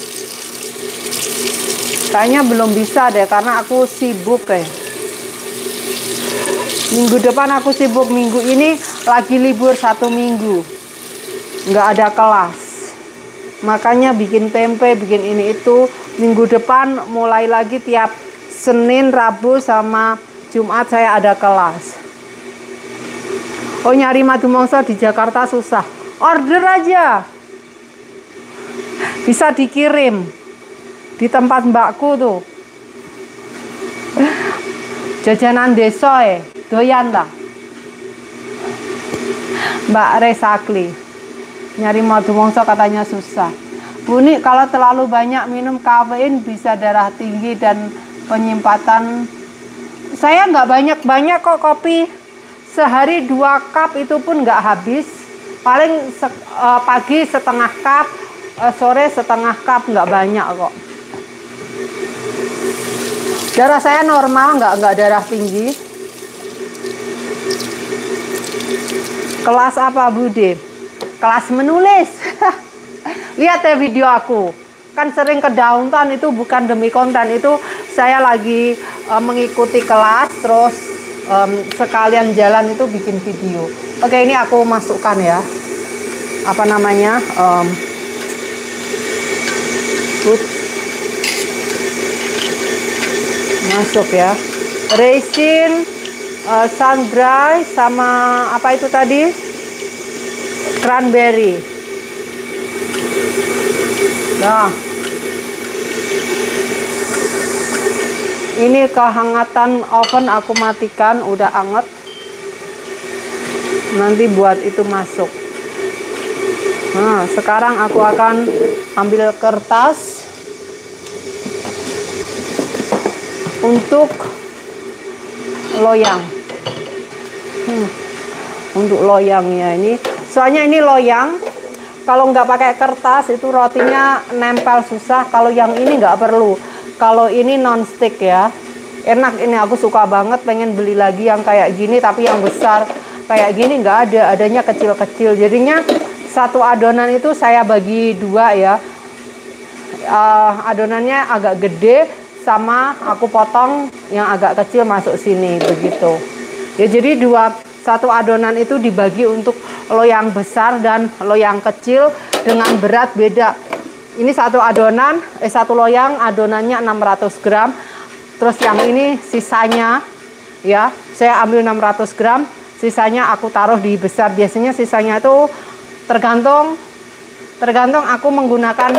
kayaknya belum bisa deh karena aku sibuk ya. Minggu depan aku sibuk, minggu ini lagi libur 1 minggu, nggak ada kelas. Makanya bikin tempe, bikin ini itu. Minggu depan mulai lagi tiap Senin, Rabu, sama Jumat saya ada kelas. Oh, nyari madu mongso di Jakarta susah. Order aja. Bisa dikirim. Di tempat mbakku tuh. Jajanan desa doyan lah. Mbak Resakli. Nyari madu mongso katanya susah. Buni, kalau terlalu banyak minum kafein bisa darah tinggi dan penyimpanan. Saya nggak banyak-banyak kok kopi. Sehari 2 cup itu pun nggak habis. Paling pagi setengah cup, sore setengah cup, nggak banyak kok. Darah saya normal, nggak darah tinggi. Kelas apa Bude? Kelas menulis. Lihat ya video aku. Kan sering ke downtown, itu bukan demi konten, itu saya lagi mengikuti kelas, terus sekalian jalan itu bikin video. Oke, ini aku masukkan ya. Apa namanya? Masuk ya. Raisin, sun dry, sama apa itu tadi? Cranberry. Nah, ini kehangatan oven aku matikan, udah anget. Nanti buat itu masuk. Nah, sekarang aku akan ambil kertas untuk loyang. Untuk loyangnya ini, soalnya ini loyang. Kalau nggak pakai kertas itu rotinya nempel susah. Kalau yang ini nggak perlu. Kalau ini non-stick ya, enak ini, aku suka banget. Pengen beli lagi yang kayak gini, tapi yang besar kayak gini nggak ada, adanya kecil-kecil. Jadinya satu adonan itu saya bagi 2 ya. Adonannya agak gede, sama aku potong yang agak kecil masuk sini begitu. Ya, jadi satu adonan itu dibagi untuk loyang besar dan loyang kecil dengan berat beda. Ini satu adonan, satu loyang adonannya 600 gram. Terus yang ini sisanya ya, saya ambil 600 gram, sisanya aku taruh di besar. Biasanya sisanya itu tergantung aku menggunakan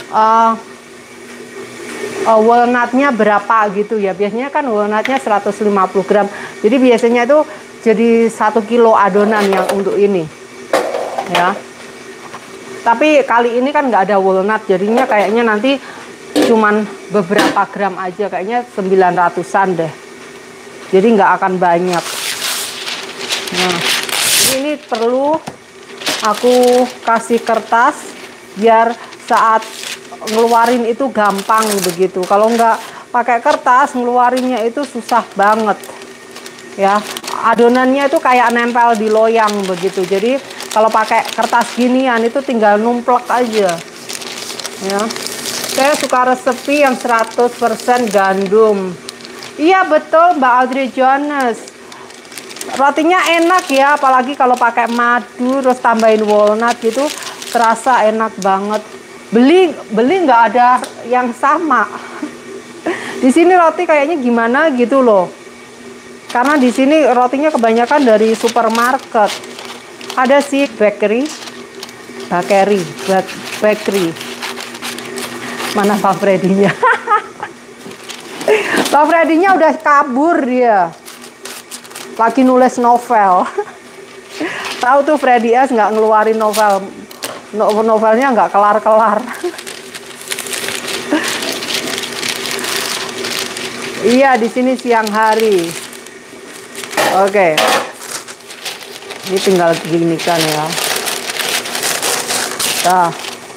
walnutnya berapa gitu ya. Biasanya kan walnutnya 150 gram. Jadi biasanya itu jadi 1 kilo adonan yang untuk ini ya. Tapi kali ini kan nggak ada walnut, jadinya kayaknya nanti cuman beberapa gram aja, kayaknya 900-an deh. Jadi nggak akan banyak. Nah, ini perlu aku kasih kertas biar saat ngeluarin itu gampang begitu. Kalau nggak pakai kertas, ngeluarinnya itu susah banget ya. Adonannya itu kayak nempel di loyang begitu. Jadi kalau pakai kertas ginian itu tinggal numplek aja ya. Saya suka resepi yang 100% gandum. Iya betul Mbak Audrey Jones. Rotinya enak ya, apalagi kalau pakai madu terus tambahin walnut gitu, terasa enak banget. Beli nggak ada yang sama. Di sini roti kayaknya gimana gitu loh. Karena di sini rotinya kebanyakan dari supermarket. Ada sih bakery. Mana Pak Freddy-nya? Pak Freddy-nya udah kabur dia. Lagi nulis novel. Tahu tuh Freddy S nggak ngeluarin novelnya nggak kelar-kelar. Iya, di sini siang hari. Oke. Ini tinggal gini kan ya. Nah.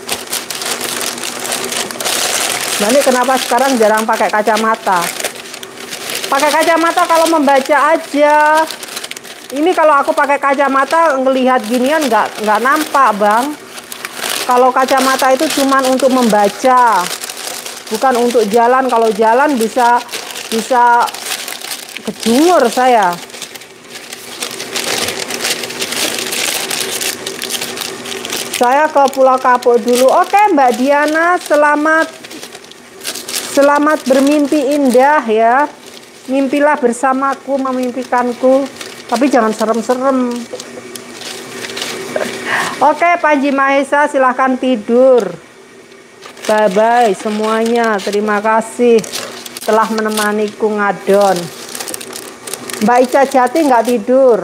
Nanti kenapa sekarang jarang pakai kacamata? Pakai kacamata kalau membaca aja. Ini kalau aku pakai kacamata ngelihat ginian nggak nampak bang. Kalau kacamata itu cuman untuk membaca, bukan untuk jalan. Kalau jalan bisa kejungur saya. Saya ke Pulau Kapuk dulu. Oke Mbak Diana, selamat bermimpi indah ya. Mimpilah bersamaku, memimpikanku. Tapi jangan serem-serem. Oke Panji Mahesa, silahkan tidur. Bye-bye semuanya. Terima kasih telah menemaniku ngadon. Mbak Ica Jati nggak tidur.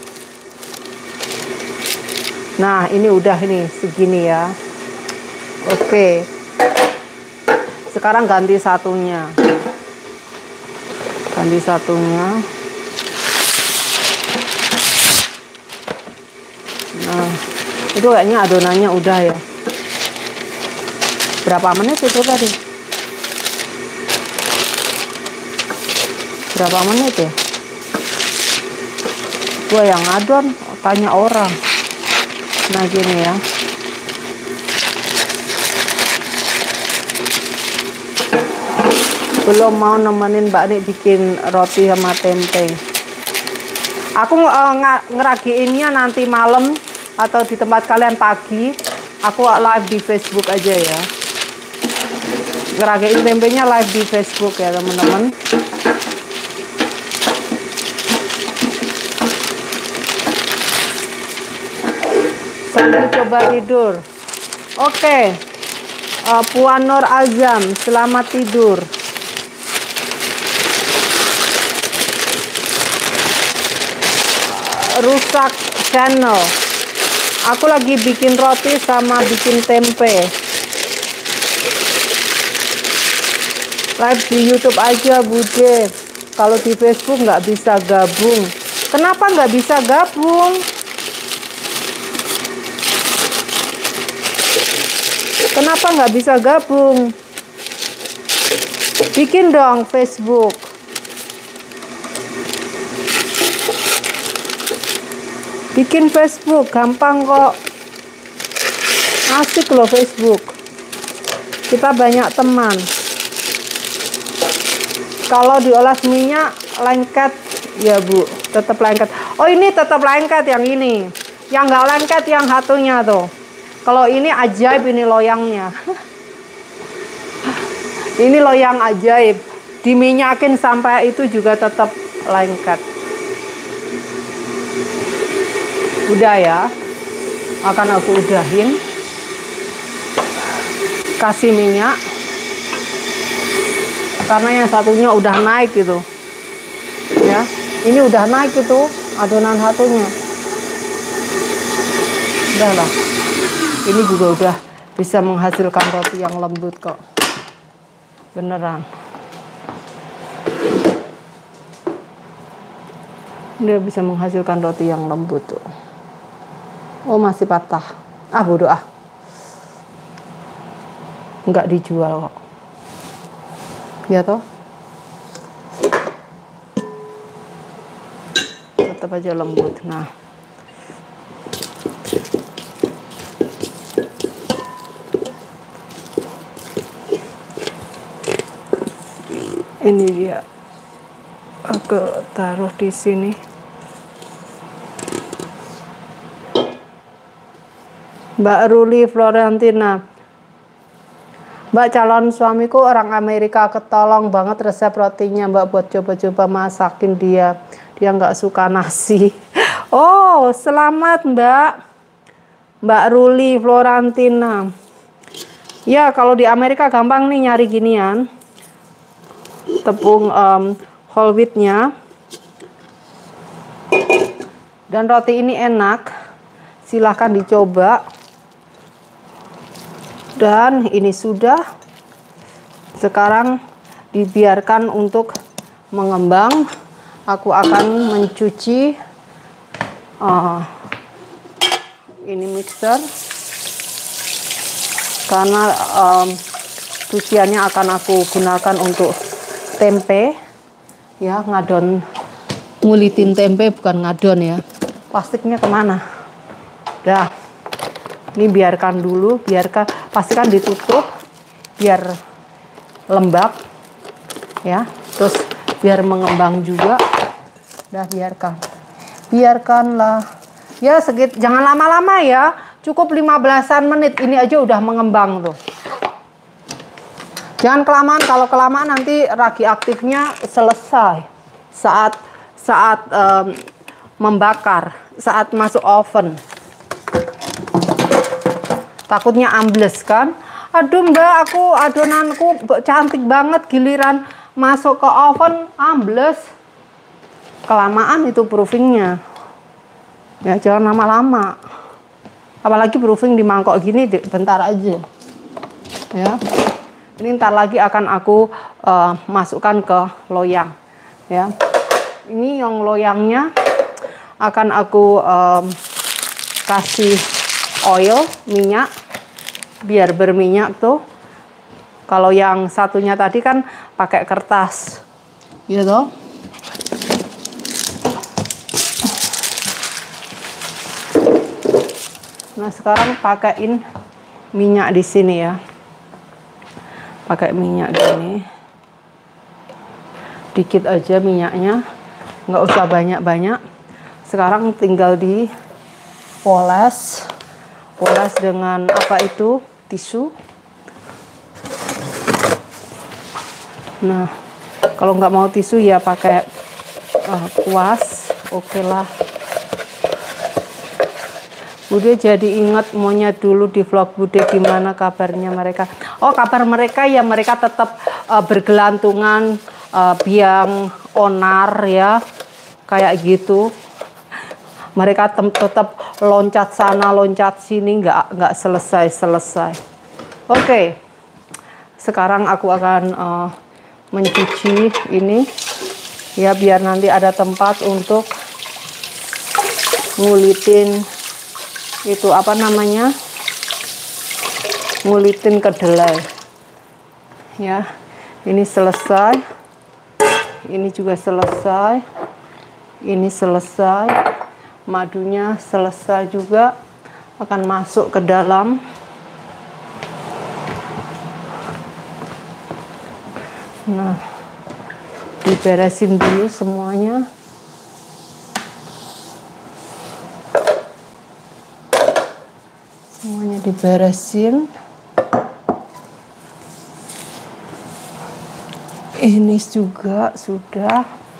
Nah ini udah ini segini ya. Oke. Sekarang ganti satunya. Ganti satunya. Nah, itu kayaknya adonannya udah ya. Berapa menit itu tadi? Berapa menit ya? Gua yang ngadon, tanya orang. Nah gini ya. Belum mau nemenin Mbak Nik bikin roti sama tempe. Aku ngeragiinnya nanti malam atau di tempat kalian pagi. Aku live di Facebook aja ya. Ngeragiin tempenya live di Facebook ya teman-teman. Sambil coba tidur. Oke. Puan Nur Azam, selamat tidur. Rusak channel. Aku lagi bikin roti sama bikin tempe. Live di YouTube aja Bude. Kalau di Facebook nggak bisa gabung. Kenapa nggak bisa gabung? Kenapa nggak bisa gabung? Bikin dong Facebook. Bikin Facebook, gampang kok. Asik loh Facebook. Kita banyak teman. Kalau diolah minyak lengket, ya Bu, tetap lengket. Oh ini tetap lengket yang ini. Yang nggak lengket yang satunya tuh. Kalau ini ajaib, ini loyangnya. Ini loyang ajaib. Diminyakin sampai itu juga tetap lengket. Udah ya, akan aku udahin. Kasih minyak. Karena yang satunya udah naik gitu. Ya, ini udah naik itu adonan satunya. Udah lah. Ini juga udah bisa menghasilkan roti yang lembut kok. Beneran. Dia bisa menghasilkan roti yang lembut tuh. Oh, masih patah. Ah, bodoh ah. Nggak dijual kok. Ya toh? Tetap aja lembut. Nah. Ini dia. Aku taruh di sini. Mbak Ruli Florentina. Mbak, calon suamiku orang Amerika, ketolong banget resep rotinya Mbak buat coba-coba masakin dia. Dia nggak suka nasi. Oh, selamat Mbak. Mbak Ruli Florentina. Ya, kalau di Amerika gampang nih nyari ginian. Tepung whole wheat-nya. Dan roti ini enak. Silahkan dicoba. Dan ini sudah. Sekarang dibiarkan untuk mengembang. Aku akan mencuci ini mixer. Karena cuciannya akan aku gunakan untuk tempe ya, ngadon, ngulitin tempe bukan ngadon ya. Plastiknya kemana? Dah, ini biarkan dulu, pastikan ditutup biar lembab ya, terus biar mengembang juga. Dah, biarkanlah ya, jangan lama-lama ya, cukup 15-an menit. Ini aja udah mengembang tuh. Jangan kelamaan, kalau kelamaan nanti ragi aktifnya selesai saat membakar, saat masuk oven. Takutnya ambles kan. Aduh Mbak, adonanku cantik banget, giliran masuk ke oven ambles. Kelamaan itu proofingnya. Ya jangan lama-lama. Apalagi proofing di mangkok gini, bentar aja. Ya. Ini ntar lagi akan aku masukkan ke loyang ya. Ini yang loyangnya akan aku kasih oil, minyak, biar berminyak tuh. Kalau yang satunya tadi kan pakai kertas gitu. Nah, sekarang pakaiin minyak di sini ya. Pakai minyak gini, dikit aja minyaknya, nggak usah banyak-banyak. Sekarang tinggal dipoles dengan apa itu, tisu. Nah, kalau nggak mau tisu ya pakai kuas, oke lah. Bude jadi ingat monyet dulu di vlog Bude, gimana kabarnya mereka. Oh, kabar mereka ya, mereka tetap bergelantungan, biang onar ya, kayak gitu. Mereka tetap loncat sana loncat sini, nggak selesai. Oke. Sekarang aku akan mencuci ini ya, biar nanti ada tempat untuk ngulitin itu apa namanya, ngulitin kedelai ya. Ini selesai, ini juga selesai, ini selesai, madunya selesai juga, akan masuk ke dalam. Nah, diberesin dulu semuanya. Semuanya diberesin. Ini juga sudah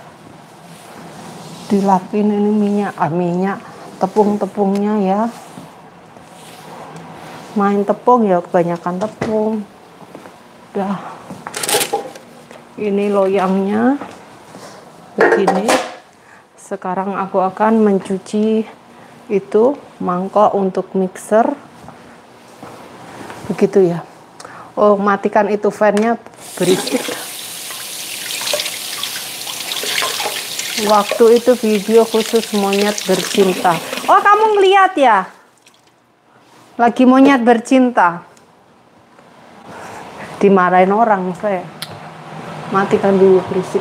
dilapin ini minyak tepung-tepungnya ya. Main tepung ya, kebanyakan tepung. Udah. Ini loyangnya begini. Sekarang aku akan mencuci itu mangkok untuk mixer. Begitu ya. Oh, matikan itu fan-nya, berisik. Waktu itu video khusus monyet bercinta. Oh, kamu ngeliat ya? Lagi monyet bercinta. Dimarahin orang saya. Matikan dulu berisik.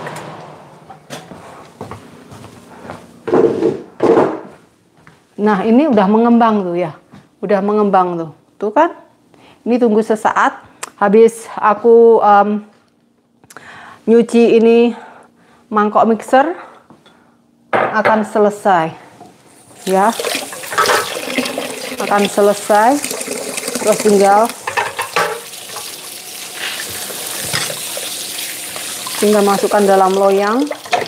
Nah, ini udah mengembang tuh ya. Udah mengembang tuh. Tuh kan? Ini tunggu sesaat. Habis aku nyuci ini mangkok mixer, akan selesai. Ya. Akan selesai. Terus tinggal masukkan dalam loyang.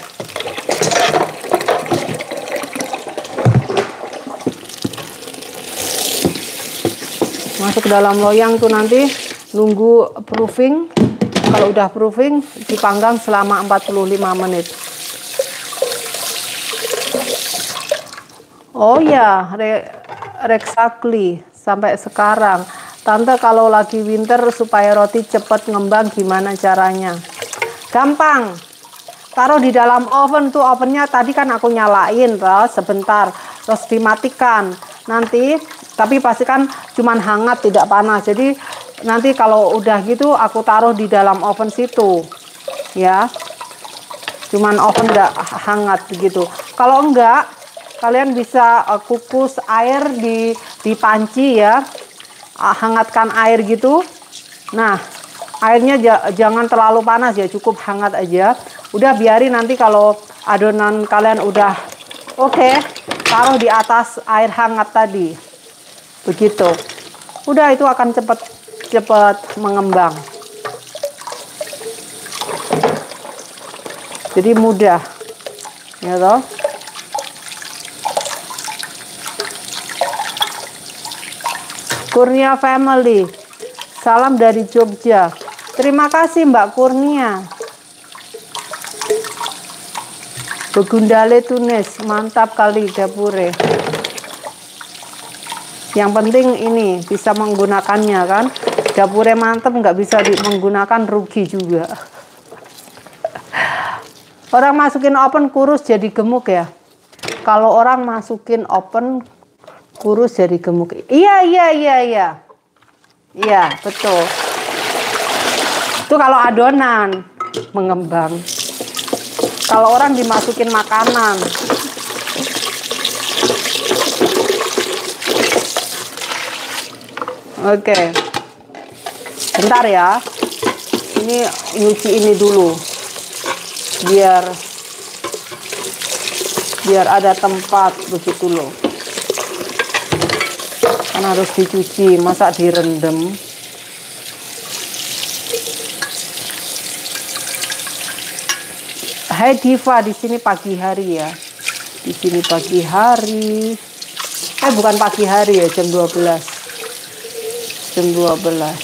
Masuk ke dalam loyang tuh nanti nunggu proofing. Kalau udah proofing dipanggang selama 45 menit. Oh ya, exactly sampai sekarang. Tante kalau lagi winter supaya roti cepet ngembang gimana caranya? Gampang. Taruh di dalam oven tuh, ovennya tadi kan aku nyalain terus sebentar, terus dimatikan. Nanti tapi pastikan cuman hangat tidak panas. Jadi nanti kalau udah gitu aku taruh di dalam oven situ. Ya. Cuman oven udah hangat begitu. Kalau enggak, kalian bisa kukus air di panci ya. Hangatkan air gitu. Nah, airnya jangan terlalu panas ya, cukup hangat aja. Udah biarin nanti kalau adonan kalian udah oke, taruh di atas air hangat tadi. Begitu. Udah itu akan cepat mengembang. Jadi mudah. Ya toh? Kurnia Family. Salam dari Jogja. Terima kasih Mbak Kurnia. Begundale Tunis, mantap kali dapure. Yang penting ini bisa menggunakannya kan. Dapure mantap, nggak bisa menggunakan rugi juga. Orang masukin oven kurus jadi gemuk ya. Kalau orang masukin oven kurus jadi gemuk. Iya. Iya, betul. Itu kalau adonan mengembang. Kalau orang dimasukin makanan. Oke. Bentar ya. Ini nyuci ini dulu. Biar ada tempat begitu loh. Kan harus dicuci, masa direndam. Hai Diva, di sini pagi hari ya. Di sini pagi hari. Bukan pagi hari ya, jam 12. Jam 12.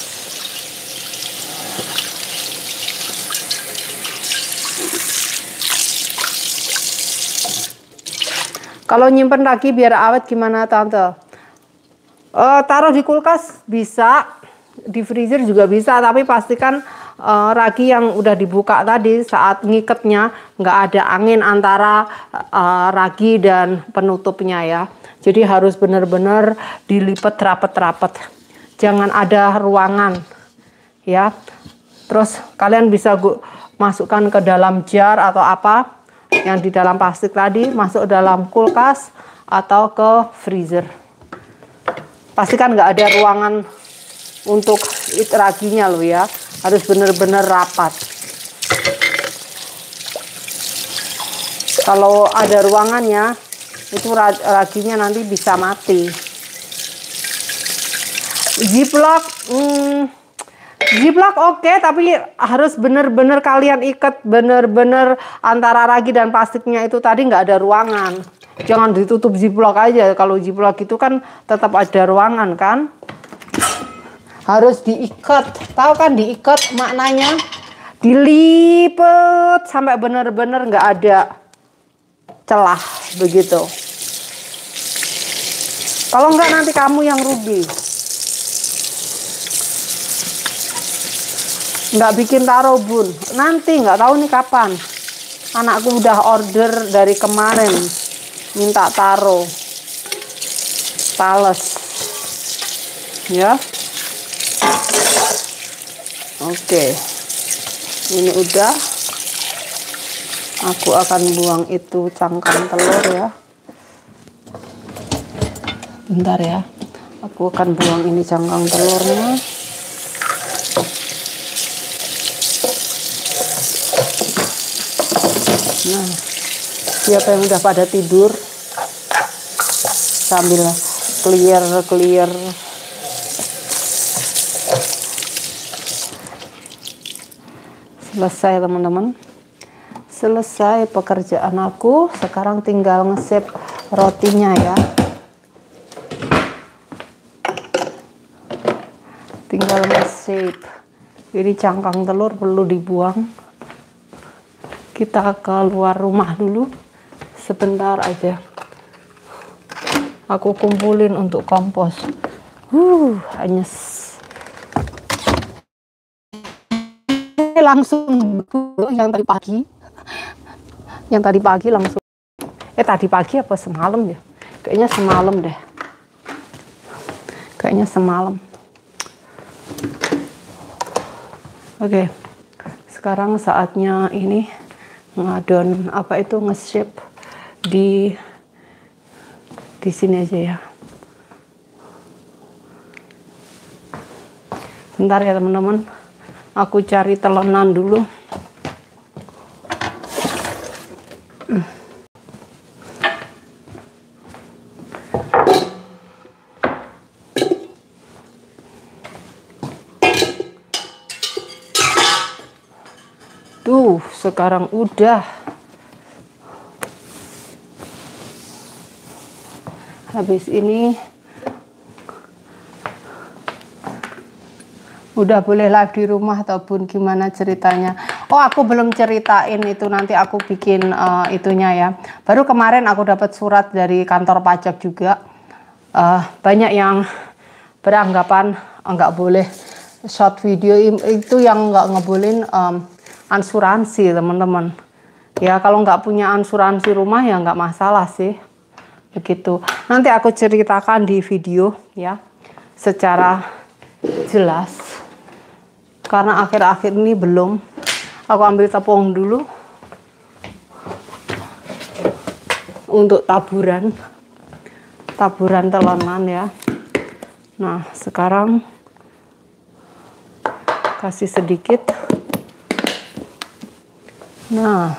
Kalau nyimpen ragi biar awet gimana Tante? Taruh di kulkas bisa, di freezer juga bisa, tapi pastikan ragi yang udah dibuka tadi saat ngiketnya nggak ada angin antara ragi dan penutupnya ya. Jadi harus benar-benar dilipat rapet-rapet, jangan ada ruangan ya. Terus kalian bisa masukkan ke dalam jar atau apa yang di dalam plastik tadi, masuk dalam kulkas atau ke freezer. Pastikan nggak ada ruangan untuk raginya loh ya, harus benar-benar rapat. Kalau ada ruangannya itu raginya nanti bisa mati. Ziplock oke, tapi harus benar-benar kalian ikat benar-benar antara ragi dan plastiknya itu tadi, nggak ada ruangan. Jangan ditutup ziplock aja. Kalau ziplock itu kan tetap ada ruangan kan. Harus diikat. Tahu kan diikat maknanya? Dilipet sampai benar-benar nggak ada celah begitu. Kalau nggak nanti kamu yang rugi. Nggak bikin taruh bun. Nanti nggak tahu nih kapan. Anakku udah order dari kemarin, minta taro tales ya. Oke, ini udah. Aku akan buang itu cangkang telur ya. Bentar ya, aku akan buang ini cangkang telurnya. Nah, siapa yang udah pada tidur sambil clear selesai teman-teman, selesai pekerjaan aku. Sekarang tinggal nge-shape rotinya ya, tinggal nge-shape. Ini cangkang telur perlu dibuang. Kita keluar rumah dulu sebentar aja, aku kumpulin untuk kompos. Anyes. Langsung yang tadi pagi langsung, tadi pagi apa semalam ya, kayaknya semalam deh, kayaknya semalam. Oke, sekarang saatnya ini ngadon apa itu, nge-shape di sini aja ya. Bentar ya teman-teman, aku cari telonan dulu. Tuh, sekarang udah. Habis ini udah boleh live di rumah ataupun gimana ceritanya. Oh, aku belum ceritain itu, nanti aku bikin itunya ya. Baru kemarin aku dapat surat dari kantor pajak juga. Banyak yang beranggapan nggak boleh short video, itu yang nggak ngebolehin asuransi teman-teman. Ya kalau nggak punya asuransi rumah ya nggak masalah sih. Begitu. Nanti aku ceritakan di video ya secara jelas. Karena akhir-akhir ini belum. Aku ambil tepung dulu untuk taburan telonan ya. Nah, sekarang kasih sedikit. Nah,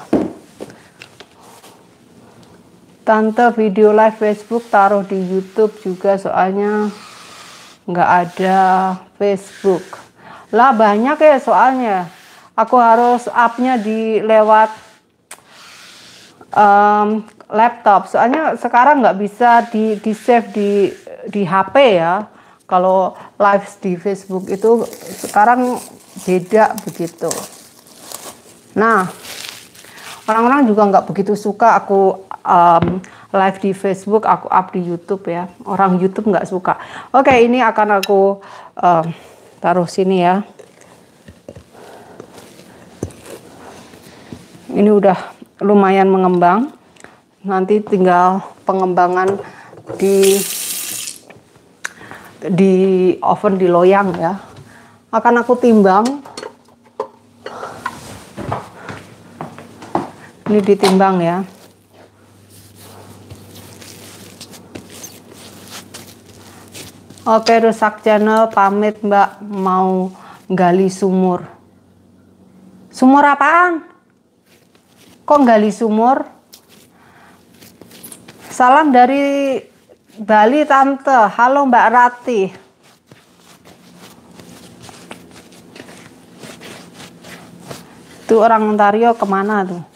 Tante video live Facebook taruh di YouTube juga, soalnya nggak ada Facebook. Lah banyak ya soalnya. Aku harus up-nya di lewat laptop. Soalnya sekarang nggak bisa di save di HP ya. Kalau live di Facebook itu sekarang beda begitu. Nah, orang-orang juga nggak begitu suka aku live di Facebook, aku up di YouTube ya. Orang YouTube nggak suka. Oke, ini akan aku taruh sini ya. Ini udah lumayan mengembang. Nanti tinggal pengembangan di oven, di loyang ya. Akan aku timbang. Ini ditimbang ya. Oke, Rusak Channel pamit Mbak, mau gali sumur. Sumur apaan? Kok gali sumur? Salam dari Bali Tante. Halo Mbak Rati. Tuh orang Ontario kemana tuh?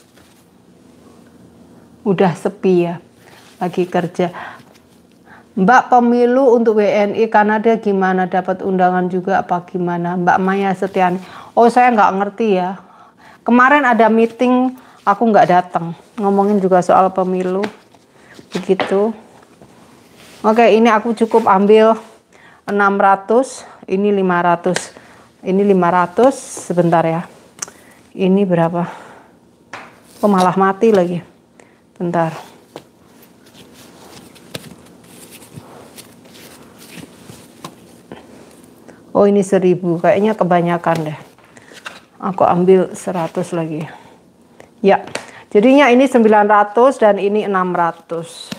Udah sepi ya, lagi kerja. Mbak, pemilu untuk WNI Kanada gimana? Dapat undangan juga apa gimana? Mbak Maya Setiani. Oh, saya nggak ngerti ya. Kemarin ada meeting, aku nggak datang. Ngomongin juga soal pemilu. Begitu. Oke, ini aku cukup ambil 600. Ini 500. Ini 500. Sebentar ya. Ini berapa? Oh, malah mati lagi. Bentar. Oh, ini 1000. Kayaknya kebanyakan deh. Aku ambil 100 lagi. Ya. Jadinya ini 900 dan ini 600.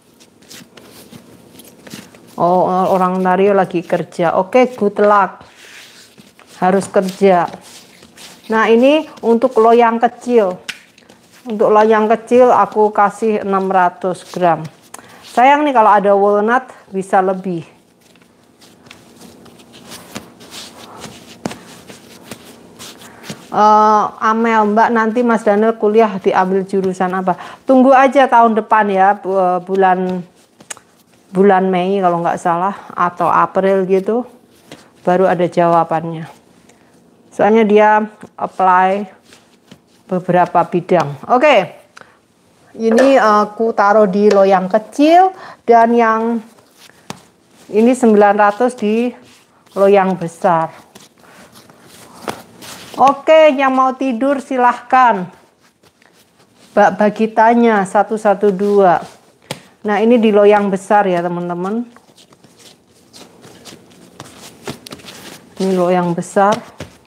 Oh, orang Ontario lagi kerja. Oke, good luck. Harus kerja. Nah, ini untuk loyang kecil. Untuk loyang kecil aku kasih 600 gram. Sayang nih kalau ada walnut bisa lebih. Amel, Mbak, nanti Mas Daniel kuliah diambil jurusan apa? Tunggu aja tahun depan ya, bulan Mei kalau nggak salah, atau April gitu, baru ada jawabannya. Soalnya dia apply beberapa bidang. Oke, ini aku taruh di loyang kecil, dan yang ini 900 di loyang besar. Oke, yang mau tidur silahkan. Mbak bagi tanya 112. Nah, ini di loyang besar ya teman-teman. Ini loyang besar.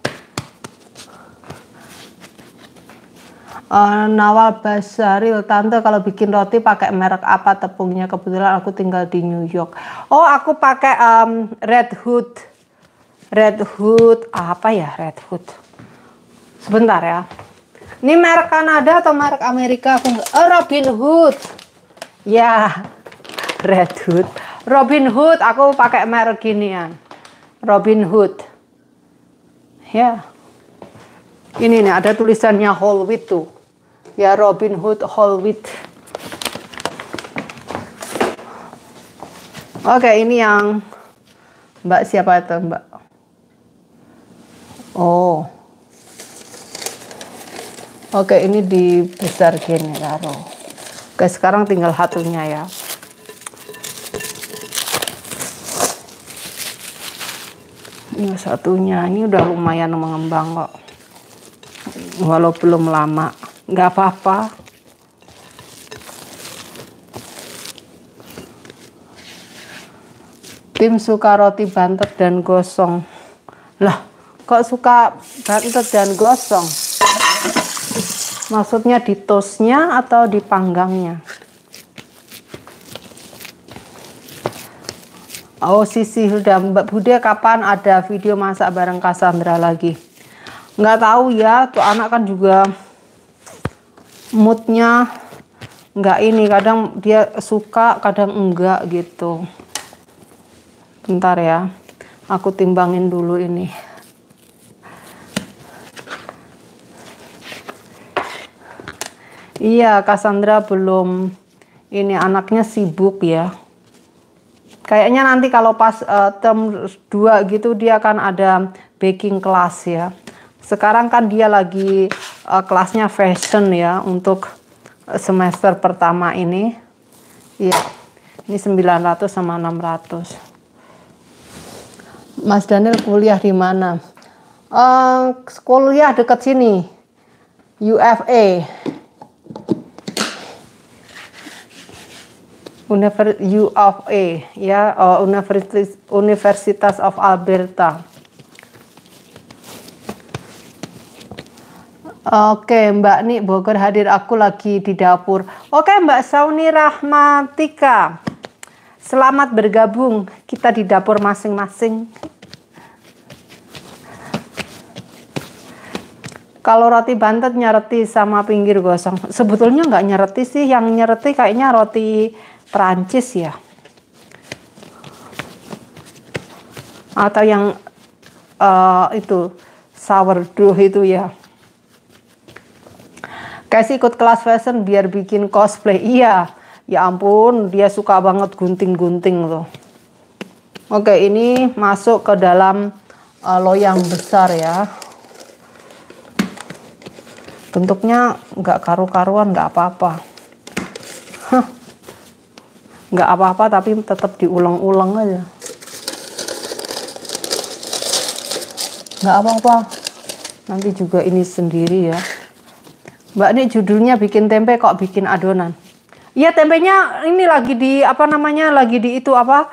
Nawal Basaril, tante kalau bikin roti pakai merek apa tepungnya? Kebetulan aku tinggal di New York. Oh, aku pakai Red Hood. Red Hood apa ya? Red Hood. Sebentar ya. Ini merek Kanada atau merek Amerika? Aku Robin Hood. Ya, Red Hood. Robin Hood. Aku pakai merek ginian. Robin Hood. Ya. Ini nih ada tulisannya whole wheat tuh. Ya, Robin Hood whole wheat. Oke, ini yang Mbak siapa itu, Mbak? Oh. Oke, ini dibesar gini taruh. Oke, sekarang tinggal satunya ya. Ini satunya, ini udah lumayan mengembang kok. Walau belum lama, nggak apa-apa. Tim suka roti bantet dan gosong. Lah, kok suka bantet dan gosong? Maksudnya di toastnya atau di panggangnya? Oh, Sisi Hilda, Mbak Bude kapan ada video masak bareng Cassandra lagi? Nggak tahu ya, tuh anak kan juga moodnya nggak ini, kadang dia suka, kadang enggak gitu. Bentar ya, aku timbangin dulu ini. Iya, Cassandra belum, ini anaknya sibuk ya. Kayaknya nanti kalau pas term 2 gitu dia akan ada baking class ya. Sekarang kan dia lagi kelasnya fashion ya untuk semester pertama ini. Iya, ini 900 sama 600. Mas Daniel kuliah di mana? Kuliah dekat sini, UFA. U of A ya, Universitas of Alberta. Oke, Mbak Nik Bogor hadir, aku lagi di dapur. Oke, Mbak Sauni Rahmatika, selamat bergabung, kita di dapur masing-masing. Kalau roti bantet nyereti sama pinggir gosong, sebetulnya nggak nyereti sih, yang nyereti kayaknya roti Perancis ya, atau yang itu sourdough itu ya. Kasih ikut kelas fashion biar bikin cosplay. Iya, ya ampun, dia suka banget gunting-gunting loh. Oke, ini masuk ke dalam loyang besar ya. Bentuknya nggak karu-karuan, nggak apa-apa. Nggak apa-apa, tapi tetap diulang-ulang aja. Nggak apa-apa. Nanti juga ini sendiri ya. Mbak, ini judulnya bikin tempe kok bikin adonan. Iya, tempenya ini lagi di apa namanya, lagi di itu apa,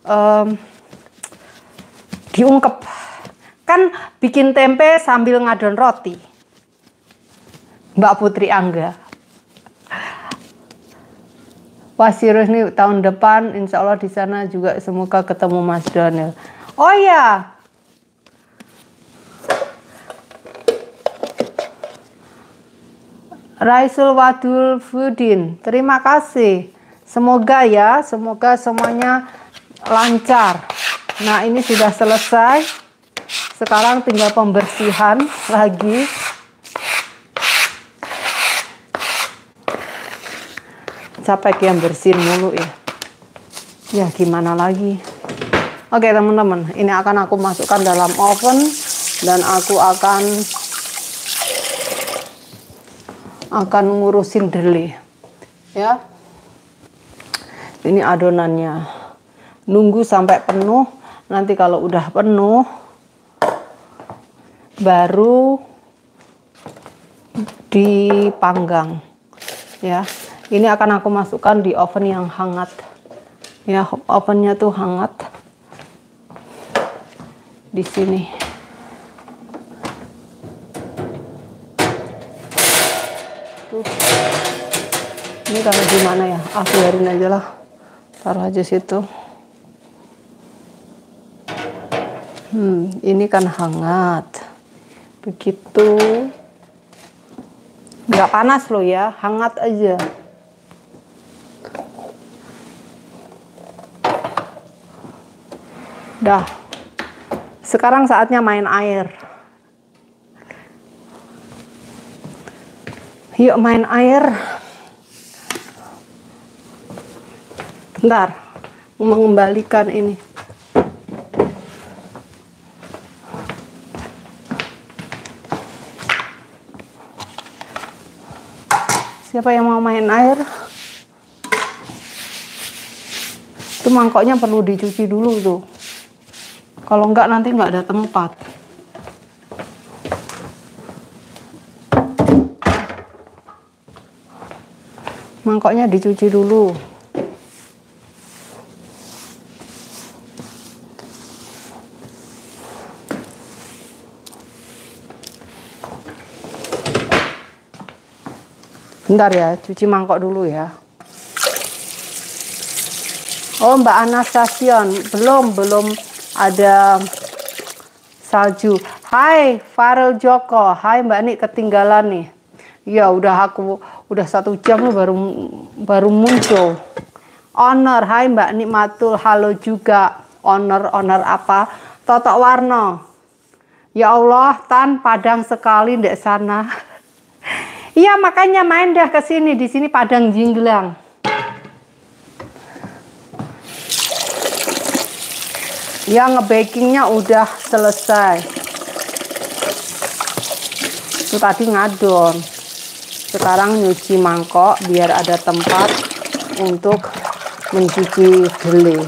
diungkep. Kan bikin tempe sambil ngadon roti. Mbak Putri Angga. Wah, serius nih, tahun depan insya Allah di sana juga semoga ketemu Mas Daniel. Oh ya, Raisul Wadul Fudin, terima kasih. Semoga ya, semoga semuanya lancar. Nah, ini sudah selesai. Sekarang tinggal pembersihan lagi. Capek yang bersihin mulu ya. Ya gimana lagi. Oke teman-teman, ini akan aku masukkan dalam oven dan aku akan ngurusin dele ya. Ini adonannya, nunggu sampai penuh. Nanti kalau udah penuh baru dipanggang ya. Ini akan aku masukkan di oven yang hangat ya, ovennya tuh hangat di sini. Tuh. Ini kalau gimana ya, aku biarin aja lah, taruh aja situ. Ini kan hangat begitu, nggak panas loh ya, hangat aja. Dah, sekarang saatnya main air. Yuk main air. Bentar, mengembalikan ini. Siapa yang mau main air? Itu mangkoknya perlu dicuci dulu tuh. Kalau enggak nanti enggak ada tempat. Mangkoknya dicuci dulu. Bentar ya, cuci mangkok dulu ya. Oh, Mbak Anastasia, belum ada salju. Hai Farel Joko, hai Mbak Nik, ketinggalan nih. Ya udah 1 jam baru muncul. Honor, hai Mbak Nik Matul, halo juga. Honor apa? Totok Warno. Ya Allah, Tan padang sekali ndek sana. Iya makanya main dah ke sini, di sini padang jinglang. Ya ngebakingnya udah selesai. Itu tadi ngadon. Sekarang nyuci mangkok biar ada tempat untuk mencuci dele.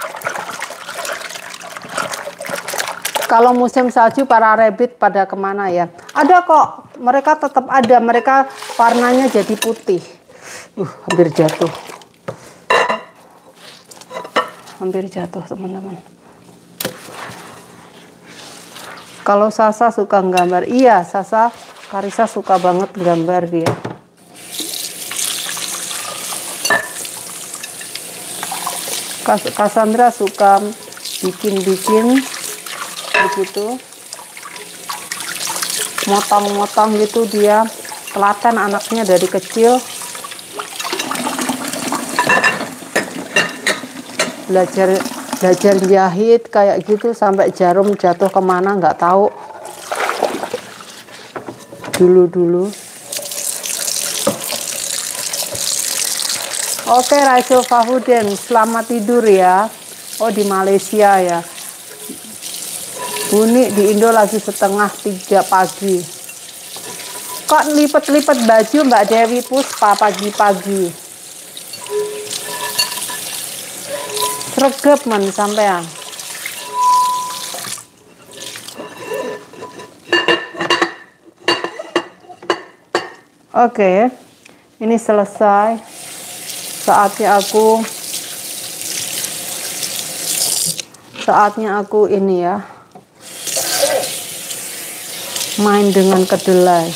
Kalau musim salju para rabbit pada kemana ya? Ada kok, mereka tetap ada. Mereka warnanya jadi putih. Hampir jatuh. Hampir jatuh teman-teman. Kalau Sasa suka gambar, iya Sasa Karisa suka banget gambar dia. Cassandra suka bikin-bikin begitu, motong-motong gitu dia. Telaten anaknya dari kecil. Belajar jahit kayak gitu sampai jarum jatuh kemana nggak tahu dulu. Oke, Raisul Fahudin, selamat tidur ya. Oh di Malaysia ya. Buni di Indo lagi 2:30 pagi. Kok lipet-lipet baju Mbak Dewi Puspa pagi-pagi? Sregep man sampean. Oke, ini selesai. Saatnya aku ini ya, main dengan kedelai.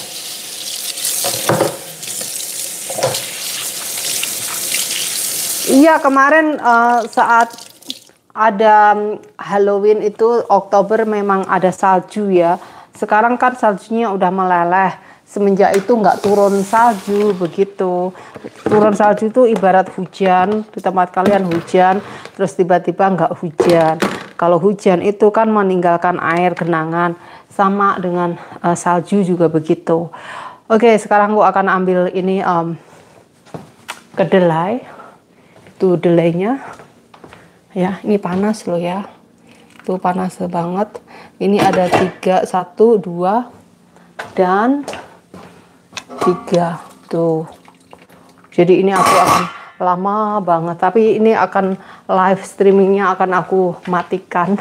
Iya, kemarin saat ada Halloween itu Oktober memang ada salju ya. Sekarang kan saljunya udah meleleh. Semenjak itu nggak turun salju begitu. Turun salju itu ibarat hujan, di tempat kalian hujan, terus tiba-tiba nggak hujan. Kalau hujan itu kan meninggalkan air genangan, sama dengan salju juga begitu. Oke, sekarang aku akan ambil ini kedelai. Itu kedelainya. Ya, ini panas loh ya. Tuh panas banget. Ini ada 3, 1, 2, dan 3 tuh. Jadi ini aku akan lama banget, tapi ini akan live streamingnya akan aku matikan.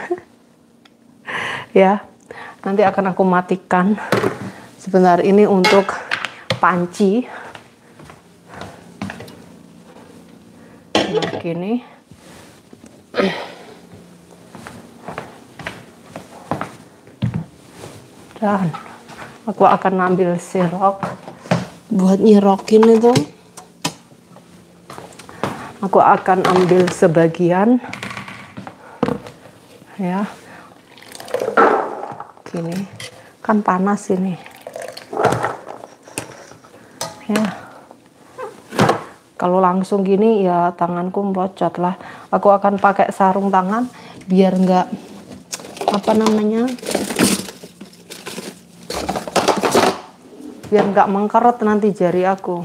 Ya, nanti akan aku matikan sebentar. Ini untuk panci. Nah, gini. Dan aku akan ambil sirok buat nyirokin itu. Aku akan ambil sebagian ya, gini kan panas ini ya. Kalau langsung gini ya tanganku bocot lah. Aku akan pakai sarung tangan biar nggak apa namanya, biar nggak mengkeret nanti jari aku.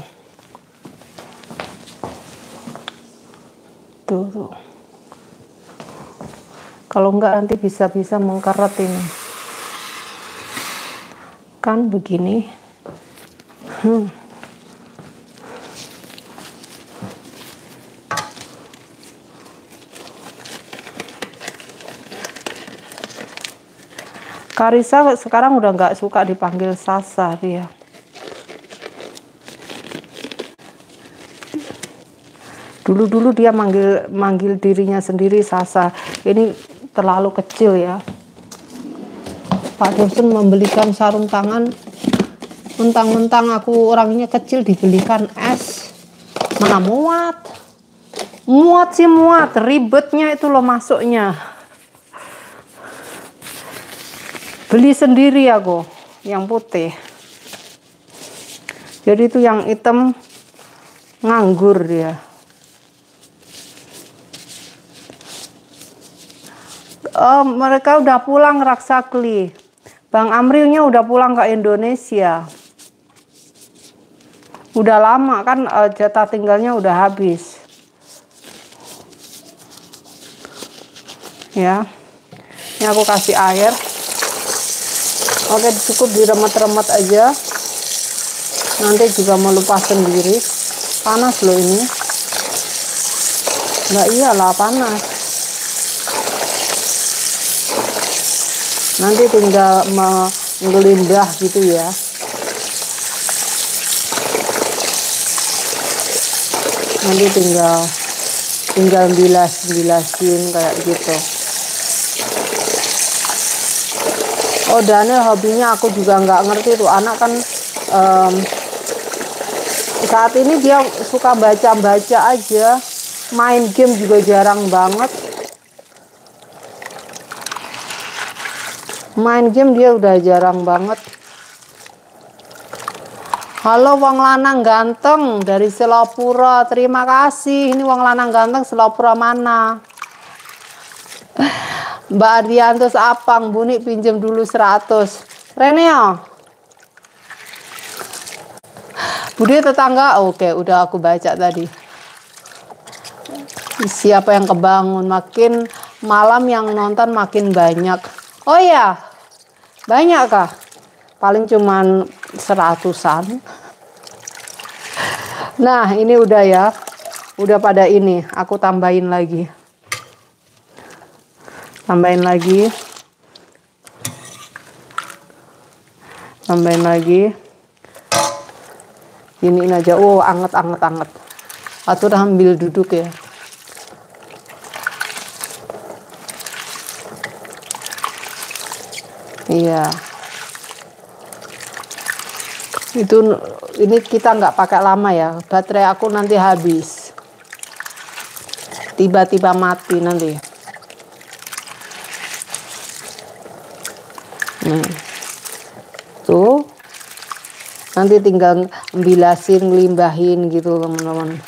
Tuh. Kalau nggak nanti bisa-bisa mengkeret ini. Kan begini. Karissa sekarang udah nggak suka dipanggil Sasa dia. Dulu dia manggil dirinya sendiri Sasa. Ini terlalu kecil ya. Pak dosen membelikan sarung tangan, mentang-mentang aku orangnya kecil dibelikan es. Mana muat? Muat sih muat, ribetnya itu loh masuknya. Beli sendiri aku yang putih. Jadi itu yang hitam nganggur dia. Mereka udah pulang Raksakli. Bang Amrilnya udah pulang ke Indonesia. Udah lama kan, jatah tinggalnya udah habis. Ya. Ini aku kasih air. Oke, cukup diremet-remet aja. Nanti juga melupas sendiri. Panas loh ini. Nggak iyalah panas. Nanti tinggal menggelindah gitu ya. Nanti tinggal bilasin kayak gitu. Oh, Daniel hobinya aku juga nggak ngerti tuh anak kan. Saat ini dia suka baca-baca aja, main game juga jarang banget. Main game dia udah jarang banget. Halo wong lanang ganteng dari Selopura, terima kasih. Ini wong lanang ganteng Selopura mana? Mbak Ardianto Apang, Buni pinjem dulu 100. Reneo. Budi tetangga, oke udah aku baca tadi. Siapa yang kebangun, makin malam yang nonton makin banyak. Oh ya, banyak kah? Paling cuman 100-an. Nah ini udah ya, udah pada ini, aku tambahin lagi. Tambahin lagi. Giniin aja. Oh, anget. Atau udah ambil duduk ya. Iya. Ini kita nggak pakai lama ya. Baterai aku nanti habis. Tiba-tiba mati nanti. Nah. Tuh. Nanti tinggal bilasin, limbahin gitu teman-teman.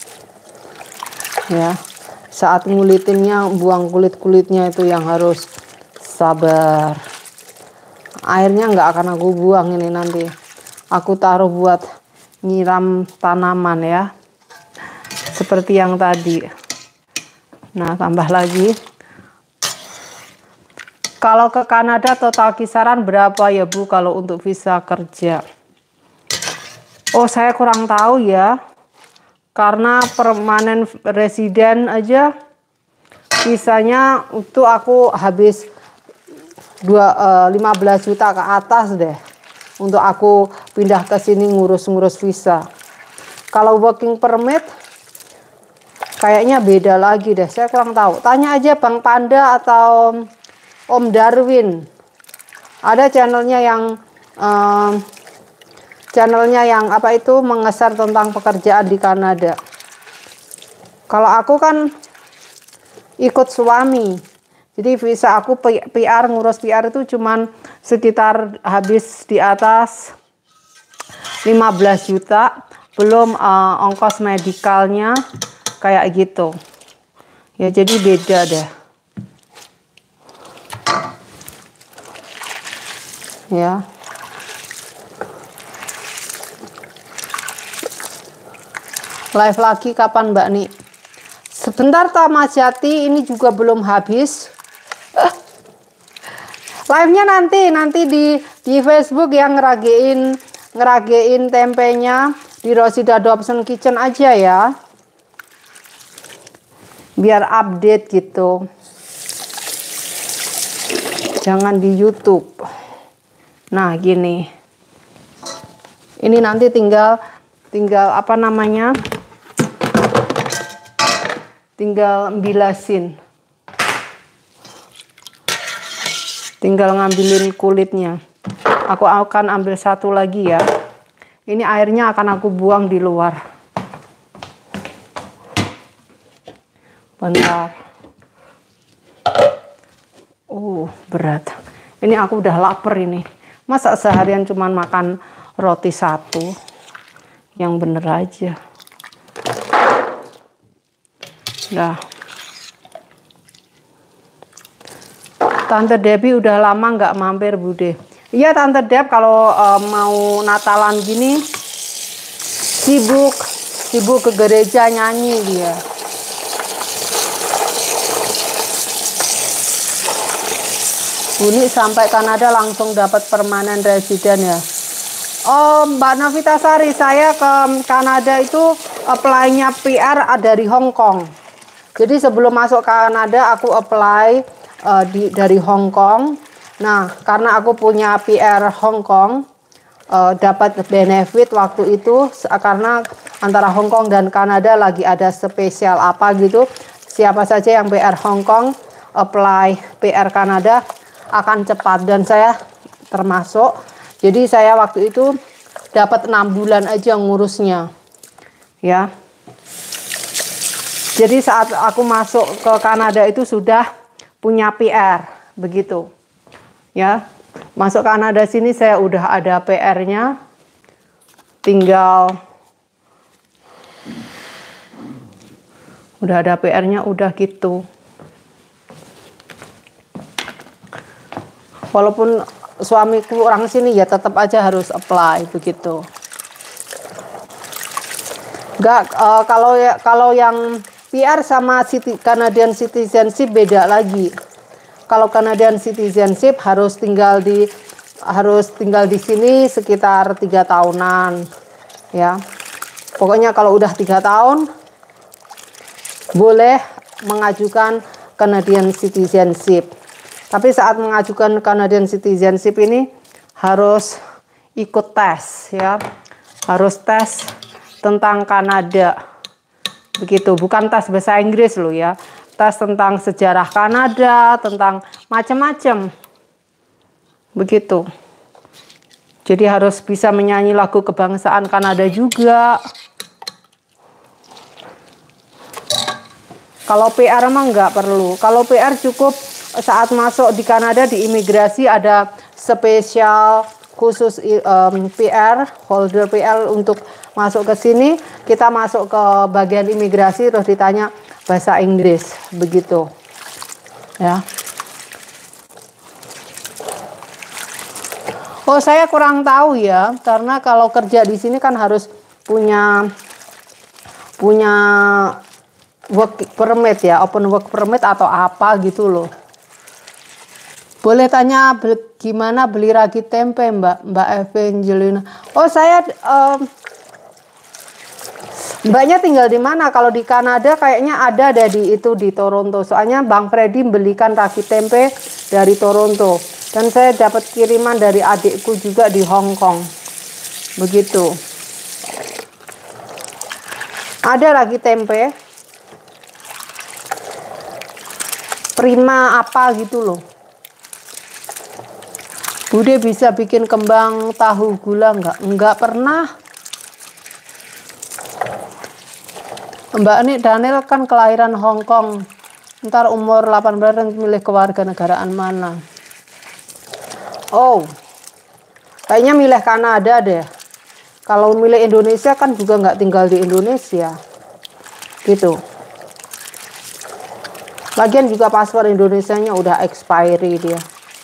Ya. Saat ngulitinnya, buang kulit-kulitnya itu yang harus sabar. Airnya nggak akan aku buang ini nanti. Aku taruh buat nyiram tanaman ya. Seperti yang tadi. Nah, tambah lagi. Kalau ke Kanada total kisaran berapa ya Bu kalau untuk visa kerja? Oh, saya kurang tahu ya. Karena permanen resident aja visanya itu aku habis 15 juta ke atas deh untuk aku pindah ke sini ngurus-ngurus visa. Kalau working permit kayaknya beda lagi deh, saya kurang tahu. Tanya aja Bang Panda atau Om Darwin. Ada channelnya yang apa itu mengeser tentang pekerjaan di Kanada. Kalau aku kan ikut suami. Jadi visa aku PR, ngurus PR itu cuman sekitar habis di atas 15 juta, belum ongkos medikalnya kayak gitu. Ya jadi beda deh. Ya. Live lagi kapan Mbak Ni? Sebentar toh Mas Jati, ini juga belum habis. Live-nya nanti di Facebook yang ngeragein tempenya di Rosida Dobson Kitchen aja ya. Biar update gitu. Jangan di YouTube. Nah, gini. Ini nanti tinggal apa namanya? Tinggal bilasin. Tinggal ngambilin kulitnya. Aku akan ambil satu lagi ya. Ini airnya akan aku buang di luar. Bentar. Berat. Ini aku udah lapar ini. Masa seharian cuman makan roti satu? Yang bener aja. Nah. Tante Debbie udah lama nggak mampir Bude. Iya Tante Deb, kalau mau Natalan gini sibuk ke gereja nyanyi dia. Buni sampai Kanada langsung dapat permanen resident ya. Oh Mbak Navita Sari, saya ke Kanada itu apply-nya PR dari Hong Kong. Jadi sebelum masuk Kanada aku apply dari Hong Kong. Nah, karena aku punya PR Hong Kong, dapat benefit waktu itu karena antara Hong Kong dan Kanada lagi ada spesial apa gitu. Siapa saja yang PR Hong Kong apply PR Kanada akan cepat, dan saya termasuk. Jadi saya waktu itu dapat 6 bulan aja ngurusnya. Ya. Jadi saat aku masuk ke Kanada itu sudah punya PR, begitu. Ya, masuk Kanada sini saya udah ada PR-nya, tinggal udah ada PR-nya, udah gitu. Walaupun suamiku orang sini ya tetap aja harus apply begitu. Enggak, kalau yang PR sama Canadian citizenship beda lagi. Kalau Canadian citizenship harus tinggal di sini sekitar 3 tahunan, ya. Pokoknya kalau udah 3 tahun boleh mengajukan Canadian citizenship. Tapi saat mengajukan Canadian citizenship ini harus ikut tes, ya. harus tes tentang Kanada. Begitu, bukan tes bahasa Inggris loh ya. Tes tentang sejarah Kanada, tentang macam-macam. Begitu. Jadi harus bisa menyanyi lagu kebangsaan Kanada juga. Kalau PR mah nggak perlu. Kalau PR cukup saat masuk di Kanada di imigrasi ada spesial khusus PR, holder PR untuk masuk ke sini. Kita masuk ke bagian imigrasi terus ditanya bahasa Inggris, begitu. Ya. Oh, saya kurang tahu ya, karena kalau kerja di sini kan harus punya work permit ya, open work permit atau apa gitu loh. Boleh tanya gimana beli ragi tempe Mbak Evangelina? Oh, saya Mbaknya tinggal di mana? Kalau di Kanada kayaknya ada di Toronto. Soalnya Bang Freddy belikan ragi tempe dari Toronto. Dan saya dapat kiriman dari adikku juga di Hong Kong. Begitu. Ada ragi tempe. Prima apa gitu loh. Bude bisa bikin kembang tahu gula nggak? Nggak pernah. Mbak Ani Daniel kan kelahiran Hong Kong. Ntar umur 18 milih kewarganegaraan mana? Oh, kayaknya milih Kanada deh. Kalau milih Indonesia kan juga nggak tinggal di Indonesia. Gitu. Lagian juga paspor Indonesianya udah expiry dia.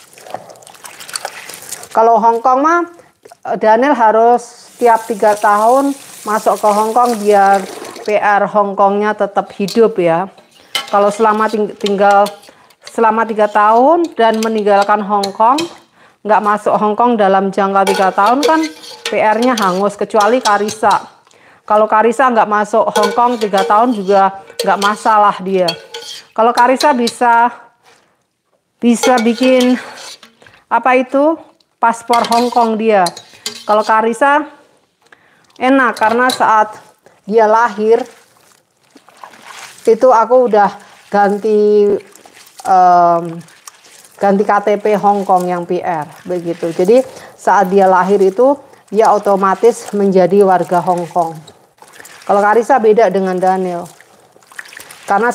Kalau Hong Kong mah Daniel harus tiap 3 tahun masuk ke Hong Kong biar PR Hong Kongnya tetap hidup ya. Kalau selama tinggal selama 3 tahun dan meninggalkan Hong Kong, nggak masuk Hong Kong dalam jangka 3 tahun kan PR-nya hangus, kecuali Karissa. Kalau Karissa nggak masuk Hong Kong 3 tahun juga nggak masalah dia. Kalau Karissa bisa bikin apa itu paspor Hong Kong dia. Kalau Karissa enak karena saat dia lahir itu aku udah ganti KTP Hong Kong yang PR begitu. Jadi saat dia lahir itu dia otomatis menjadi warga Hong Kong. Kalau Karissa beda dengan Daniel. Karena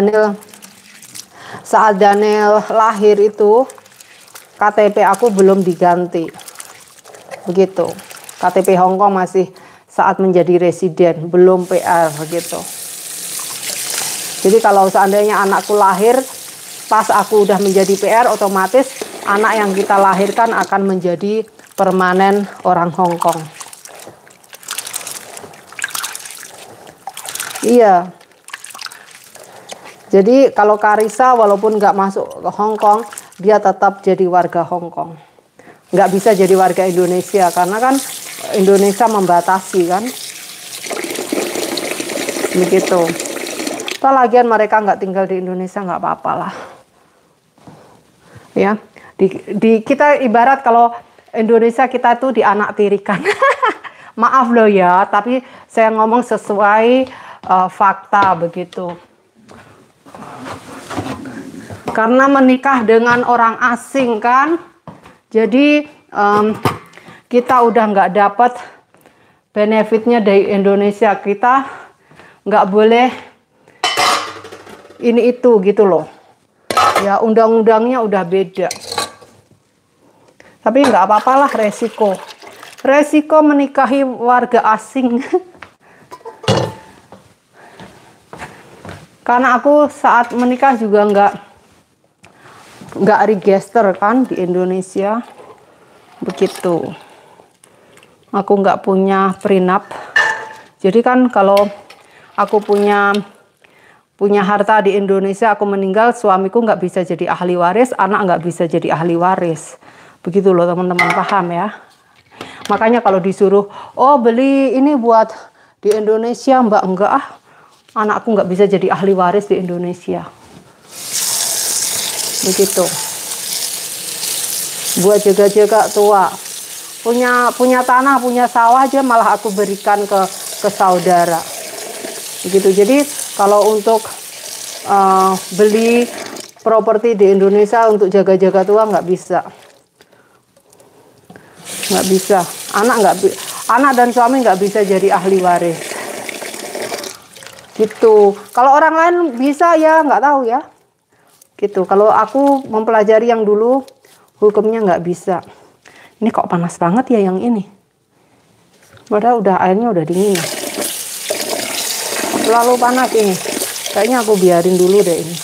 saat Daniel lahir itu KTP aku belum diganti. Begitu. KTP Hong Kong masih saat menjadi residen, belum PR begitu. Jadi kalau seandainya anakku lahir pas aku udah menjadi PR, otomatis anak yang kita lahirkan akan menjadi permanen orang Hong Kong. Iya. Jadi kalau Karissa walaupun nggak masuk ke Hong Kong, dia tetap jadi warga Hong Kong. Nggak bisa jadi warga Indonesia karena kan Indonesia membatasi kan. Begitu. Toh lagian mereka nggak tinggal di Indonesia nggak apa-apa lah. Ya, kita ibarat kalau Indonesia kita tuh dianaktirikan. Maaf loh ya, tapi saya ngomong sesuai fakta begitu. Karena menikah dengan orang asing kan, jadi kita udah nggak dapat benefitnya dari Indonesia. Kita nggak boleh ini itu gitu loh. Ya undang-undangnya udah beda. Tapi nggak apa-apalah resiko menikahi warga asing. Karena aku saat menikah juga nggak register kan di Indonesia. Begitu. Aku nggak punya prenup. Jadi kan kalau aku punya harta di Indonesia, aku meninggal, suamiku nggak bisa jadi ahli waris, anak nggak bisa jadi ahli waris. Begitu loh teman-teman, paham ya. Makanya kalau disuruh, oh beli ini buat di Indonesia, mbak, enggak ah. Anakku nggak bisa jadi ahli waris di Indonesia. Begitu. Buat jaga-jaga tua. punya tanah, punya sawah aja malah aku berikan ke saudara. Begitu. Jadi kalau untuk beli properti di Indonesia untuk jaga-jaga tua nggak bisa. Nggak bisa. Anak dan suami nggak bisa jadi ahli waris. Gitu. Kalau orang lain bisa ya nggak tahu ya. Gitu. Kalau aku mempelajari yang dulu, hukumnya nggak bisa. Ini kok panas banget ya yang ini. Padahal airnya udah dingin. Terlalu panas ini. Kayaknya aku biarin dulu deh ini.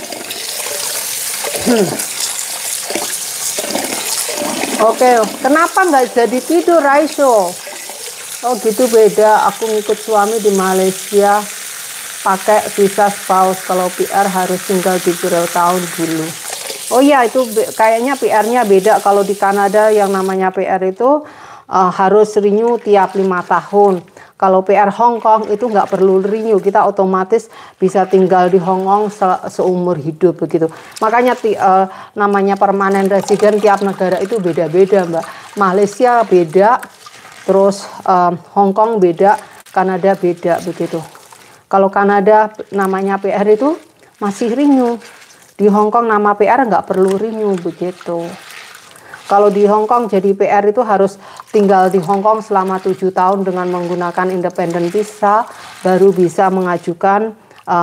Oke, kenapa nggak jadi tidur Raiso? Oh gitu, beda. Aku ngikut suami di Malaysia pakai visa spouse. Kalau PR harus tinggal 7 tahun dulu. Oh iya, itu kayaknya PR-nya beda. Kalau di Kanada yang namanya PR itu harus renew tiap 5 tahun. Kalau PR Hong Kong itu nggak perlu renew, kita otomatis bisa tinggal di Hong Kong seumur hidup begitu. Makanya namanya permanen resident tiap negara itu beda-beda, Mbak. Malaysia beda, terus Hong Kong beda, Kanada beda begitu. Kalau Kanada namanya PR itu masih renew, di Hong Kong nama PR nggak perlu renew begitu. Kalau di Hong Kong jadi PR itu harus tinggal di Hong Kong selama 7 tahun dengan menggunakan independent visa, baru bisa mengajukan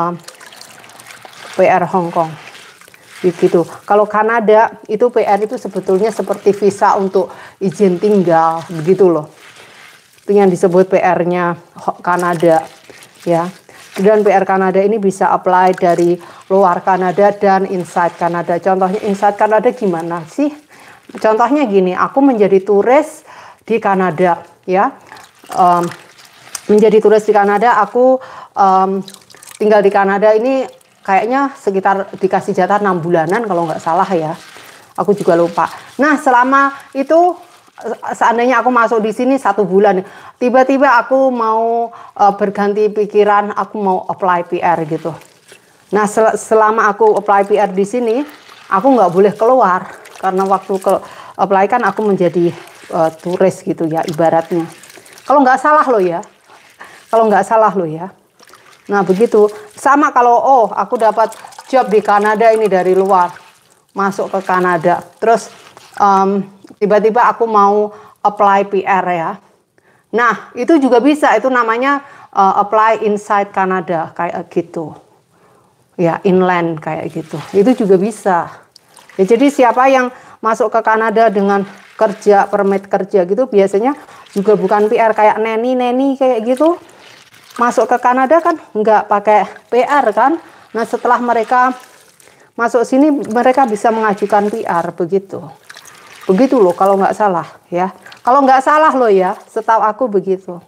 PR Hong Kong. Begitu. Kalau Kanada itu PR itu sebetulnya seperti visa untuk izin tinggal, begitu loh. Itu yang disebut PR-nya Kanada, ya. Dan PR Kanada ini bisa apply dari luar Kanada dan inside Kanada. Contohnya inside Kanada gimana sih? Contohnya gini, aku menjadi turis di Kanada, ya. Menjadi turis di Kanada, aku tinggal di Kanada ini kayaknya sekitar dikasih jatah 6 bulanan kalau nggak salah ya. Aku juga lupa. Nah, selama itu seandainya aku masuk di sini 1 bulan, tiba-tiba aku mau berganti pikiran, aku mau apply PR gitu. Nah, selama aku apply PR di sini, aku nggak boleh keluar. Karena waktu apply kan aku menjadi turis gitu ya ibaratnya. Kalau nggak salah loh ya. Kalau nggak salah loh ya. Nah begitu. Sama kalau aku dapat job di Kanada ini dari luar. Masuk ke Kanada. Terus tiba-tiba aku mau apply PR ya. Nah itu juga bisa. Itu namanya apply inside Canada kayak gitu. Ya inland kayak gitu. Itu juga bisa. Ya, jadi siapa yang masuk ke Kanada dengan kerja, permit kerja gitu, biasanya juga bukan PR kayak neni kayak gitu. Masuk ke Kanada kan nggak pakai PR kan. Nah setelah mereka masuk sini, mereka bisa mengajukan PR begitu. Begitu loh kalau nggak salah ya. Kalau nggak salah loh ya, setahu aku begitu.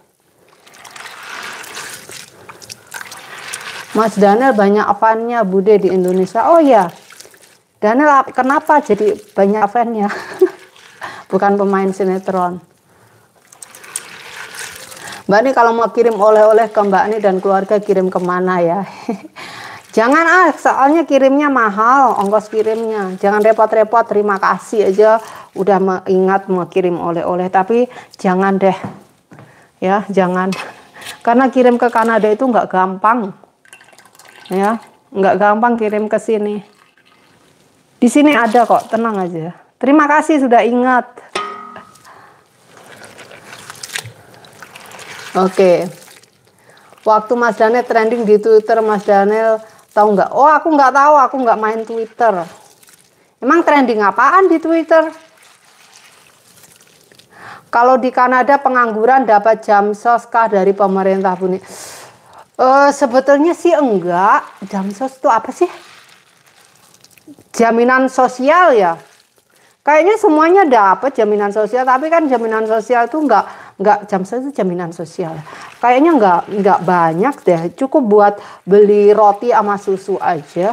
Mas Daniel banyak fan-nya Bude di Indonesia. Oh ya. Daniel kenapa jadi banyak fan-nya? Bukan pemain sinetron. Mbak Ni kalau mau kirim oleh-oleh ke Mbak Ni dan keluarga kirim kemana ya? Jangan soalnya kirimnya mahal, ongkos kirimnya. Jangan repot-repot, terima kasih aja udah ingat mau kirim oleh-oleh. Tapi jangan deh, ya jangan. Karena kirim ke Kanada itu nggak gampang, ya nggak gampang kirim ke sini. Di sini ada kok, tenang aja. Terima kasih sudah ingat. Oke. Waktu Mas Daniel trending di Twitter, Mas Daniel tahu nggak? Oh, aku nggak tahu, aku nggak main Twitter. Emang trending apaan di Twitter? Kalau di Kanada pengangguran dapat jam sos kah dari pemerintah Buni? Sebetulnya sih enggak. Jam sos itu apa sih? Jaminan sosial ya. Kayaknya semuanya dapat jaminan sosial, tapi kan jaminan sosial itu enggak jam sos itu jaminan sosial. Kayaknya enggak banyak deh. Cukup buat beli roti sama susu aja.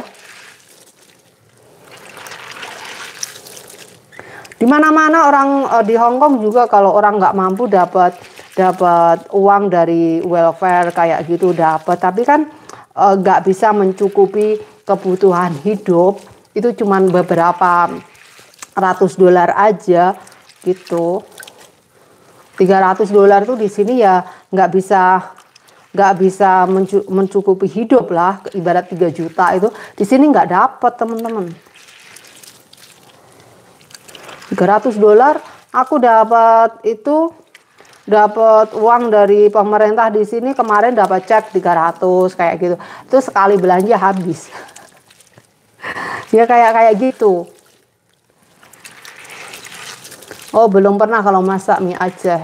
Di mana-mana orang di Hong Kong juga kalau orang nggak mampu dapat uang dari welfare kayak gitu dapat, tapi kan nggak bisa mencukupi kebutuhan hidup. Itu cuman beberapa ratus dolar aja gitu. $300 tuh di sini ya nggak bisa mencukupi hidup lah. Ibarat 3 juta itu di sini nggak dapat, teman-teman. $300 aku dapat uang dari pemerintah di sini kemarin, dapat cek 300 kayak gitu. Itu sekali belanja habis. Ya kayak gitu. Oh, belum pernah kalau masak mie Aceh.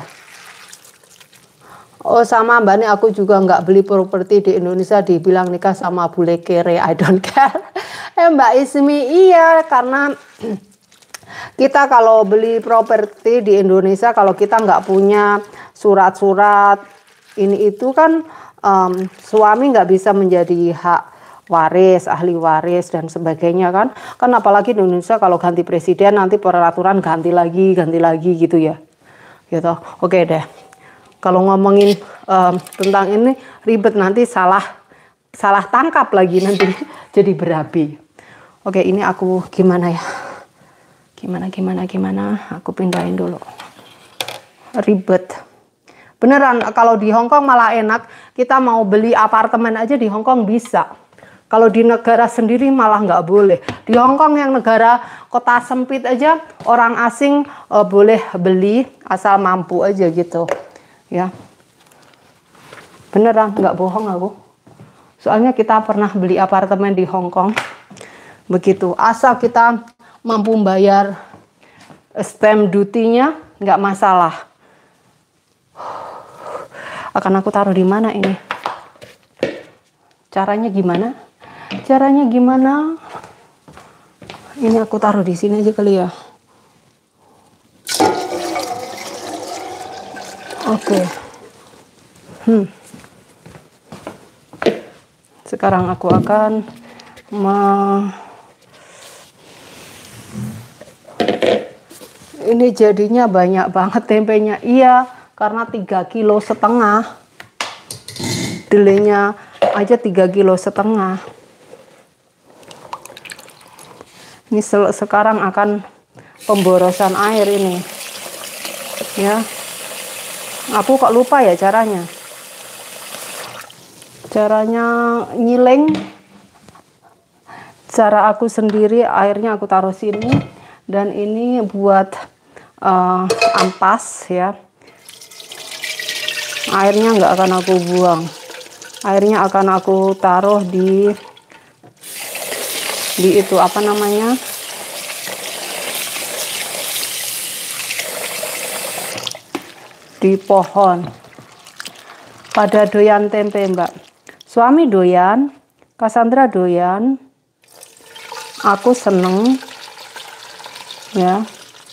Oh, sama Mbak nih, aku juga nggak beli properti di Indonesia, dibilang nikah sama bule kere, I don't care. Mbak Ismi, iya, karena kita kalau beli properti di Indonesia, kalau kita nggak punya surat-surat ini itu kan, suami nggak bisa menjadi hak waris, ahli waris dan sebagainya kan. Kan apalagi di Indonesia kalau ganti presiden nanti peraturan ganti lagi gitu ya. Gitu. Oke deh. Kalau ngomongin tentang ini ribet, nanti salah tangkap lagi nanti jadi berapi. Oke, ini aku gimana ya? Gimana? Aku pindahin dulu. Ribet. Beneran, kalau di Hong Kong malah enak. Kita mau beli apartemen aja di Hong Kong bisa. Kalau di negara sendiri malah nggak boleh. Di Hong Kong yang negara kota sempit aja, orang asing boleh beli asal mampu aja gitu. Ya, beneran, nggak bohong aku. Soalnya kita pernah beli apartemen di Hong Kong. Begitu, asal kita mampu bayar stamp duty-nya, nggak masalah. Akan aku taruh di mana ini? Caranya gimana? Ini aku taruh di sini aja kali ya. Oke. Sekarang aku akan ini jadinya banyak banget tempenya. Iya, karena 3,5 kilo. Delenya aja 3,5 kilo. Ini sekarang akan pemborosan air ini. Ya. Aku kok lupa ya caranya. Caranya nyileng. Cara aku sendiri, airnya aku taruh sini. Dan ini buat ampas ya. Airnya nggak akan aku buang. Airnya akan aku taruh di itu apa namanya? Di pohon. Pada doyan tempe, Mbak. Suami doyan, Cassandra doyan, aku seneng ya.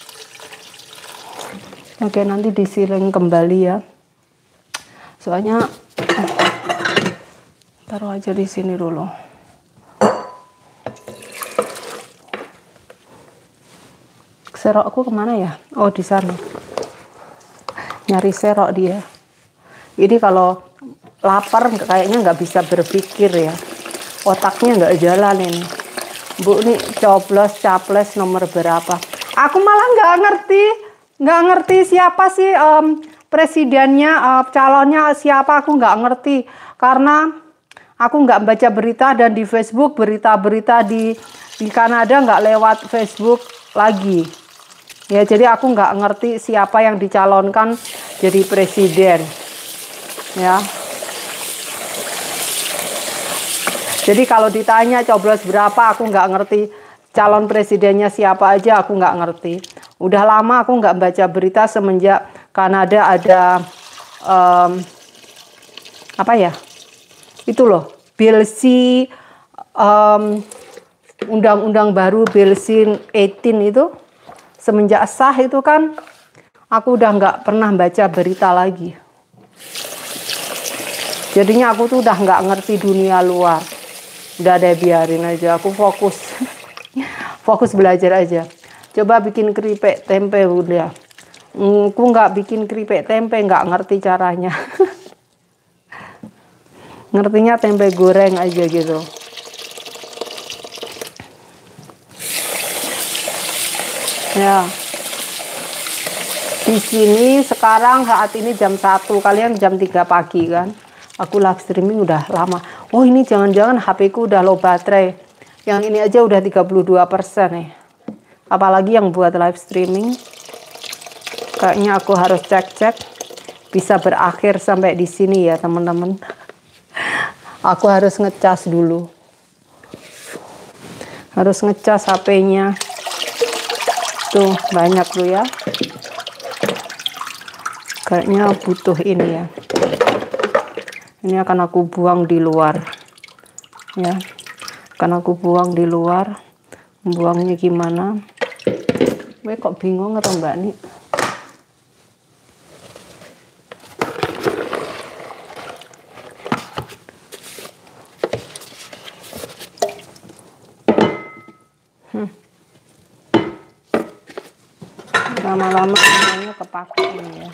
Oke, nanti disiling kembali ya. Soalnya taruh aja di sini dulu. Serokku kemana ya? Oh, di sana. Nyari serok dia. Ini kalau lapar kayaknya nggak bisa berpikir ya. Otaknya nggak jalan ini. Bu, nih caples nomor berapa? Aku malah nggak ngerti siapa sih presidennya, calonnya siapa, aku nggak ngerti. Karena aku nggak baca berita, dan di Facebook berita-berita di Kanada nggak lewat Facebook lagi. Ya, jadi aku nggak ngerti siapa yang dicalonkan jadi presiden. Ya. Jadi kalau ditanya coblos berapa, aku nggak ngerti. Calon presidennya siapa aja, aku nggak ngerti. Udah lama aku nggak baca berita semenjak Kanada ada apa ya? Itu loh, Bill C, undang-undang baru Bill C-18 itu. Semenjak sah itu kan, aku udah nggak pernah baca berita lagi. Jadinya aku tuh udah nggak ngerti dunia luar. Udah deh, biarin aja, aku fokus. Fokus belajar aja. Coba bikin keripik tempe udah. Aku nggak bikin keripik tempe, nggak ngerti caranya. Ngertinya tempe goreng aja gitu. Ya. Di sini sekarang saat ini jam 1, kalian jam 3 pagi kan. Aku live streaming udah lama. Oh, ini jangan-jangan HP ku udah low baterai. Yang ini aja udah 32% nih. Apalagi yang buat live streaming. Kayaknya aku harus cek-cek bisa berakhir sampai di sini ya, teman-teman. Aku harus ngecas dulu. Harus ngecas HP-nya. Tuh, banyak tuh ya. Kayaknya butuh ini ya. Ini akan aku buang di luar. Ya. Akan aku buang di luar. Buangnya gimana? Gue kok bingung atau Mbak nih? Lama-lama semuanya kepake ini ya.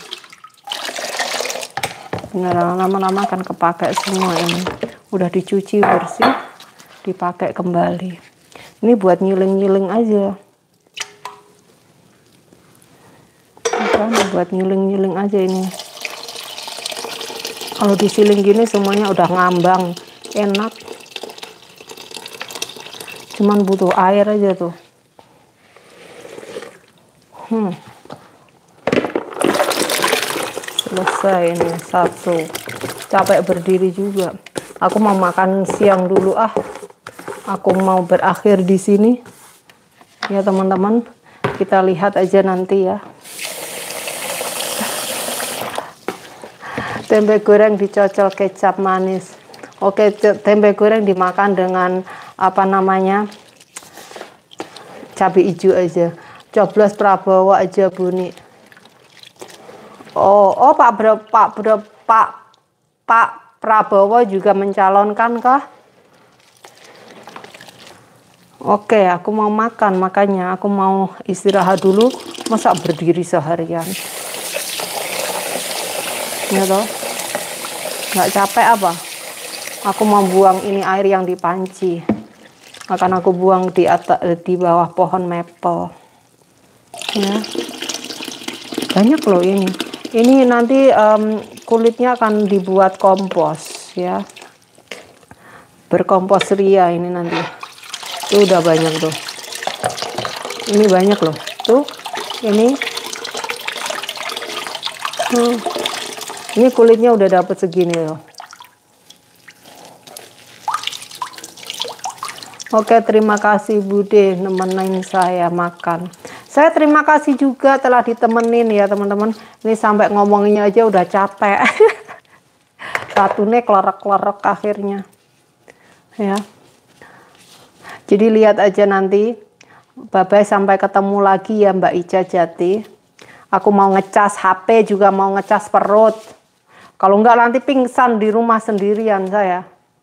Lama-lama akan kepake semua ini. Udah dicuci bersih, dipakai kembali. Ini buat ngiling-ngiling aja. Bukan, buat ngiling-ngiling aja ini. Kalau disiling gini semuanya udah ngambang, enak. Cuman butuh air aja tuh. Selesai ini satu. Capek berdiri juga. Aku mau makan siang dulu ah. Aku mau berakhir di sini. Ya teman-teman, kita lihat aja nanti ya. Tempe goreng dicocol kecap manis. Oke, tempe goreng dimakan dengan apa namanya? Cabai hijau aja. Coblos Prabowo aja bunyi. Oh, Pak Prabowo juga mencalonkan kah? Oke, aku mau makan, makanya aku mau istirahat dulu. Masa berdiri seharian? Ya toh? Nggak capek apa? Aku mau buang ini air yang di panci. Akan aku buang di atas, di bawah pohon maple. Ya, banyak loh ini. Ini nanti kulitnya akan dibuat kompos ya. Berkompos ria ini nanti. Tuh udah banyak tuh. Ini banyak loh. Tuh, ini. Ini kulitnya udah dapet segini loh. Oke, terima kasih Bude nemenin saya makan. Saya terima kasih juga telah ditemenin ya teman-teman. Ini sampai ngomongnya aja udah capek. Satunya kelerek-kelerek akhirnya. Ya. Jadi lihat aja nanti. Bye-bye, sampai ketemu lagi ya Mbak Ica Jati. Aku mau ngecas HP juga, mau ngecas perut. Kalau enggak nanti pingsan di rumah sendirian saya.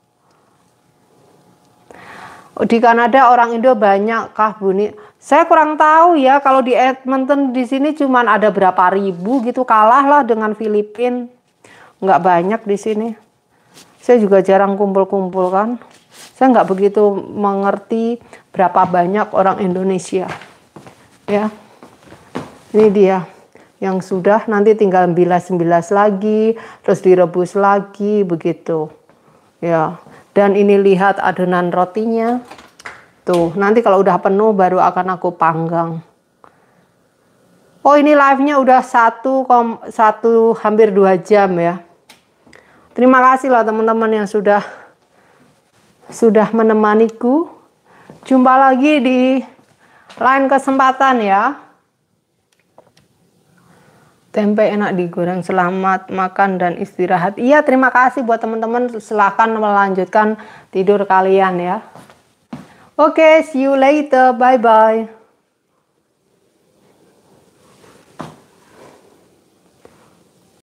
Di Kanada orang Indo banyak kah Buni? Saya kurang tahu ya, kalau di Edmonton di sini cuman ada berapa ribu gitu, kalah lah dengan Filipina. Nggak banyak di sini. Saya juga jarang kumpul-kumpul kan. Saya nggak begitu mengerti berapa banyak orang Indonesia. Ya, ini dia yang sudah, nanti tinggal bilas-bilas lagi, terus direbus lagi begitu. Ya. Dan ini lihat adonan rotinya. Tuh, nanti kalau udah penuh baru akan aku panggang. Oh, ini live-nya udah hampir 2 jam ya. Terima kasih lah teman-teman yang sudah menemaniku. Jumpa lagi di lain kesempatan ya. Tempe enak digoreng, selamat makan dan istirahat. Iya, terima kasih buat teman-teman. Silahkan melanjutkan tidur kalian ya. Oke, see you later. Bye-bye.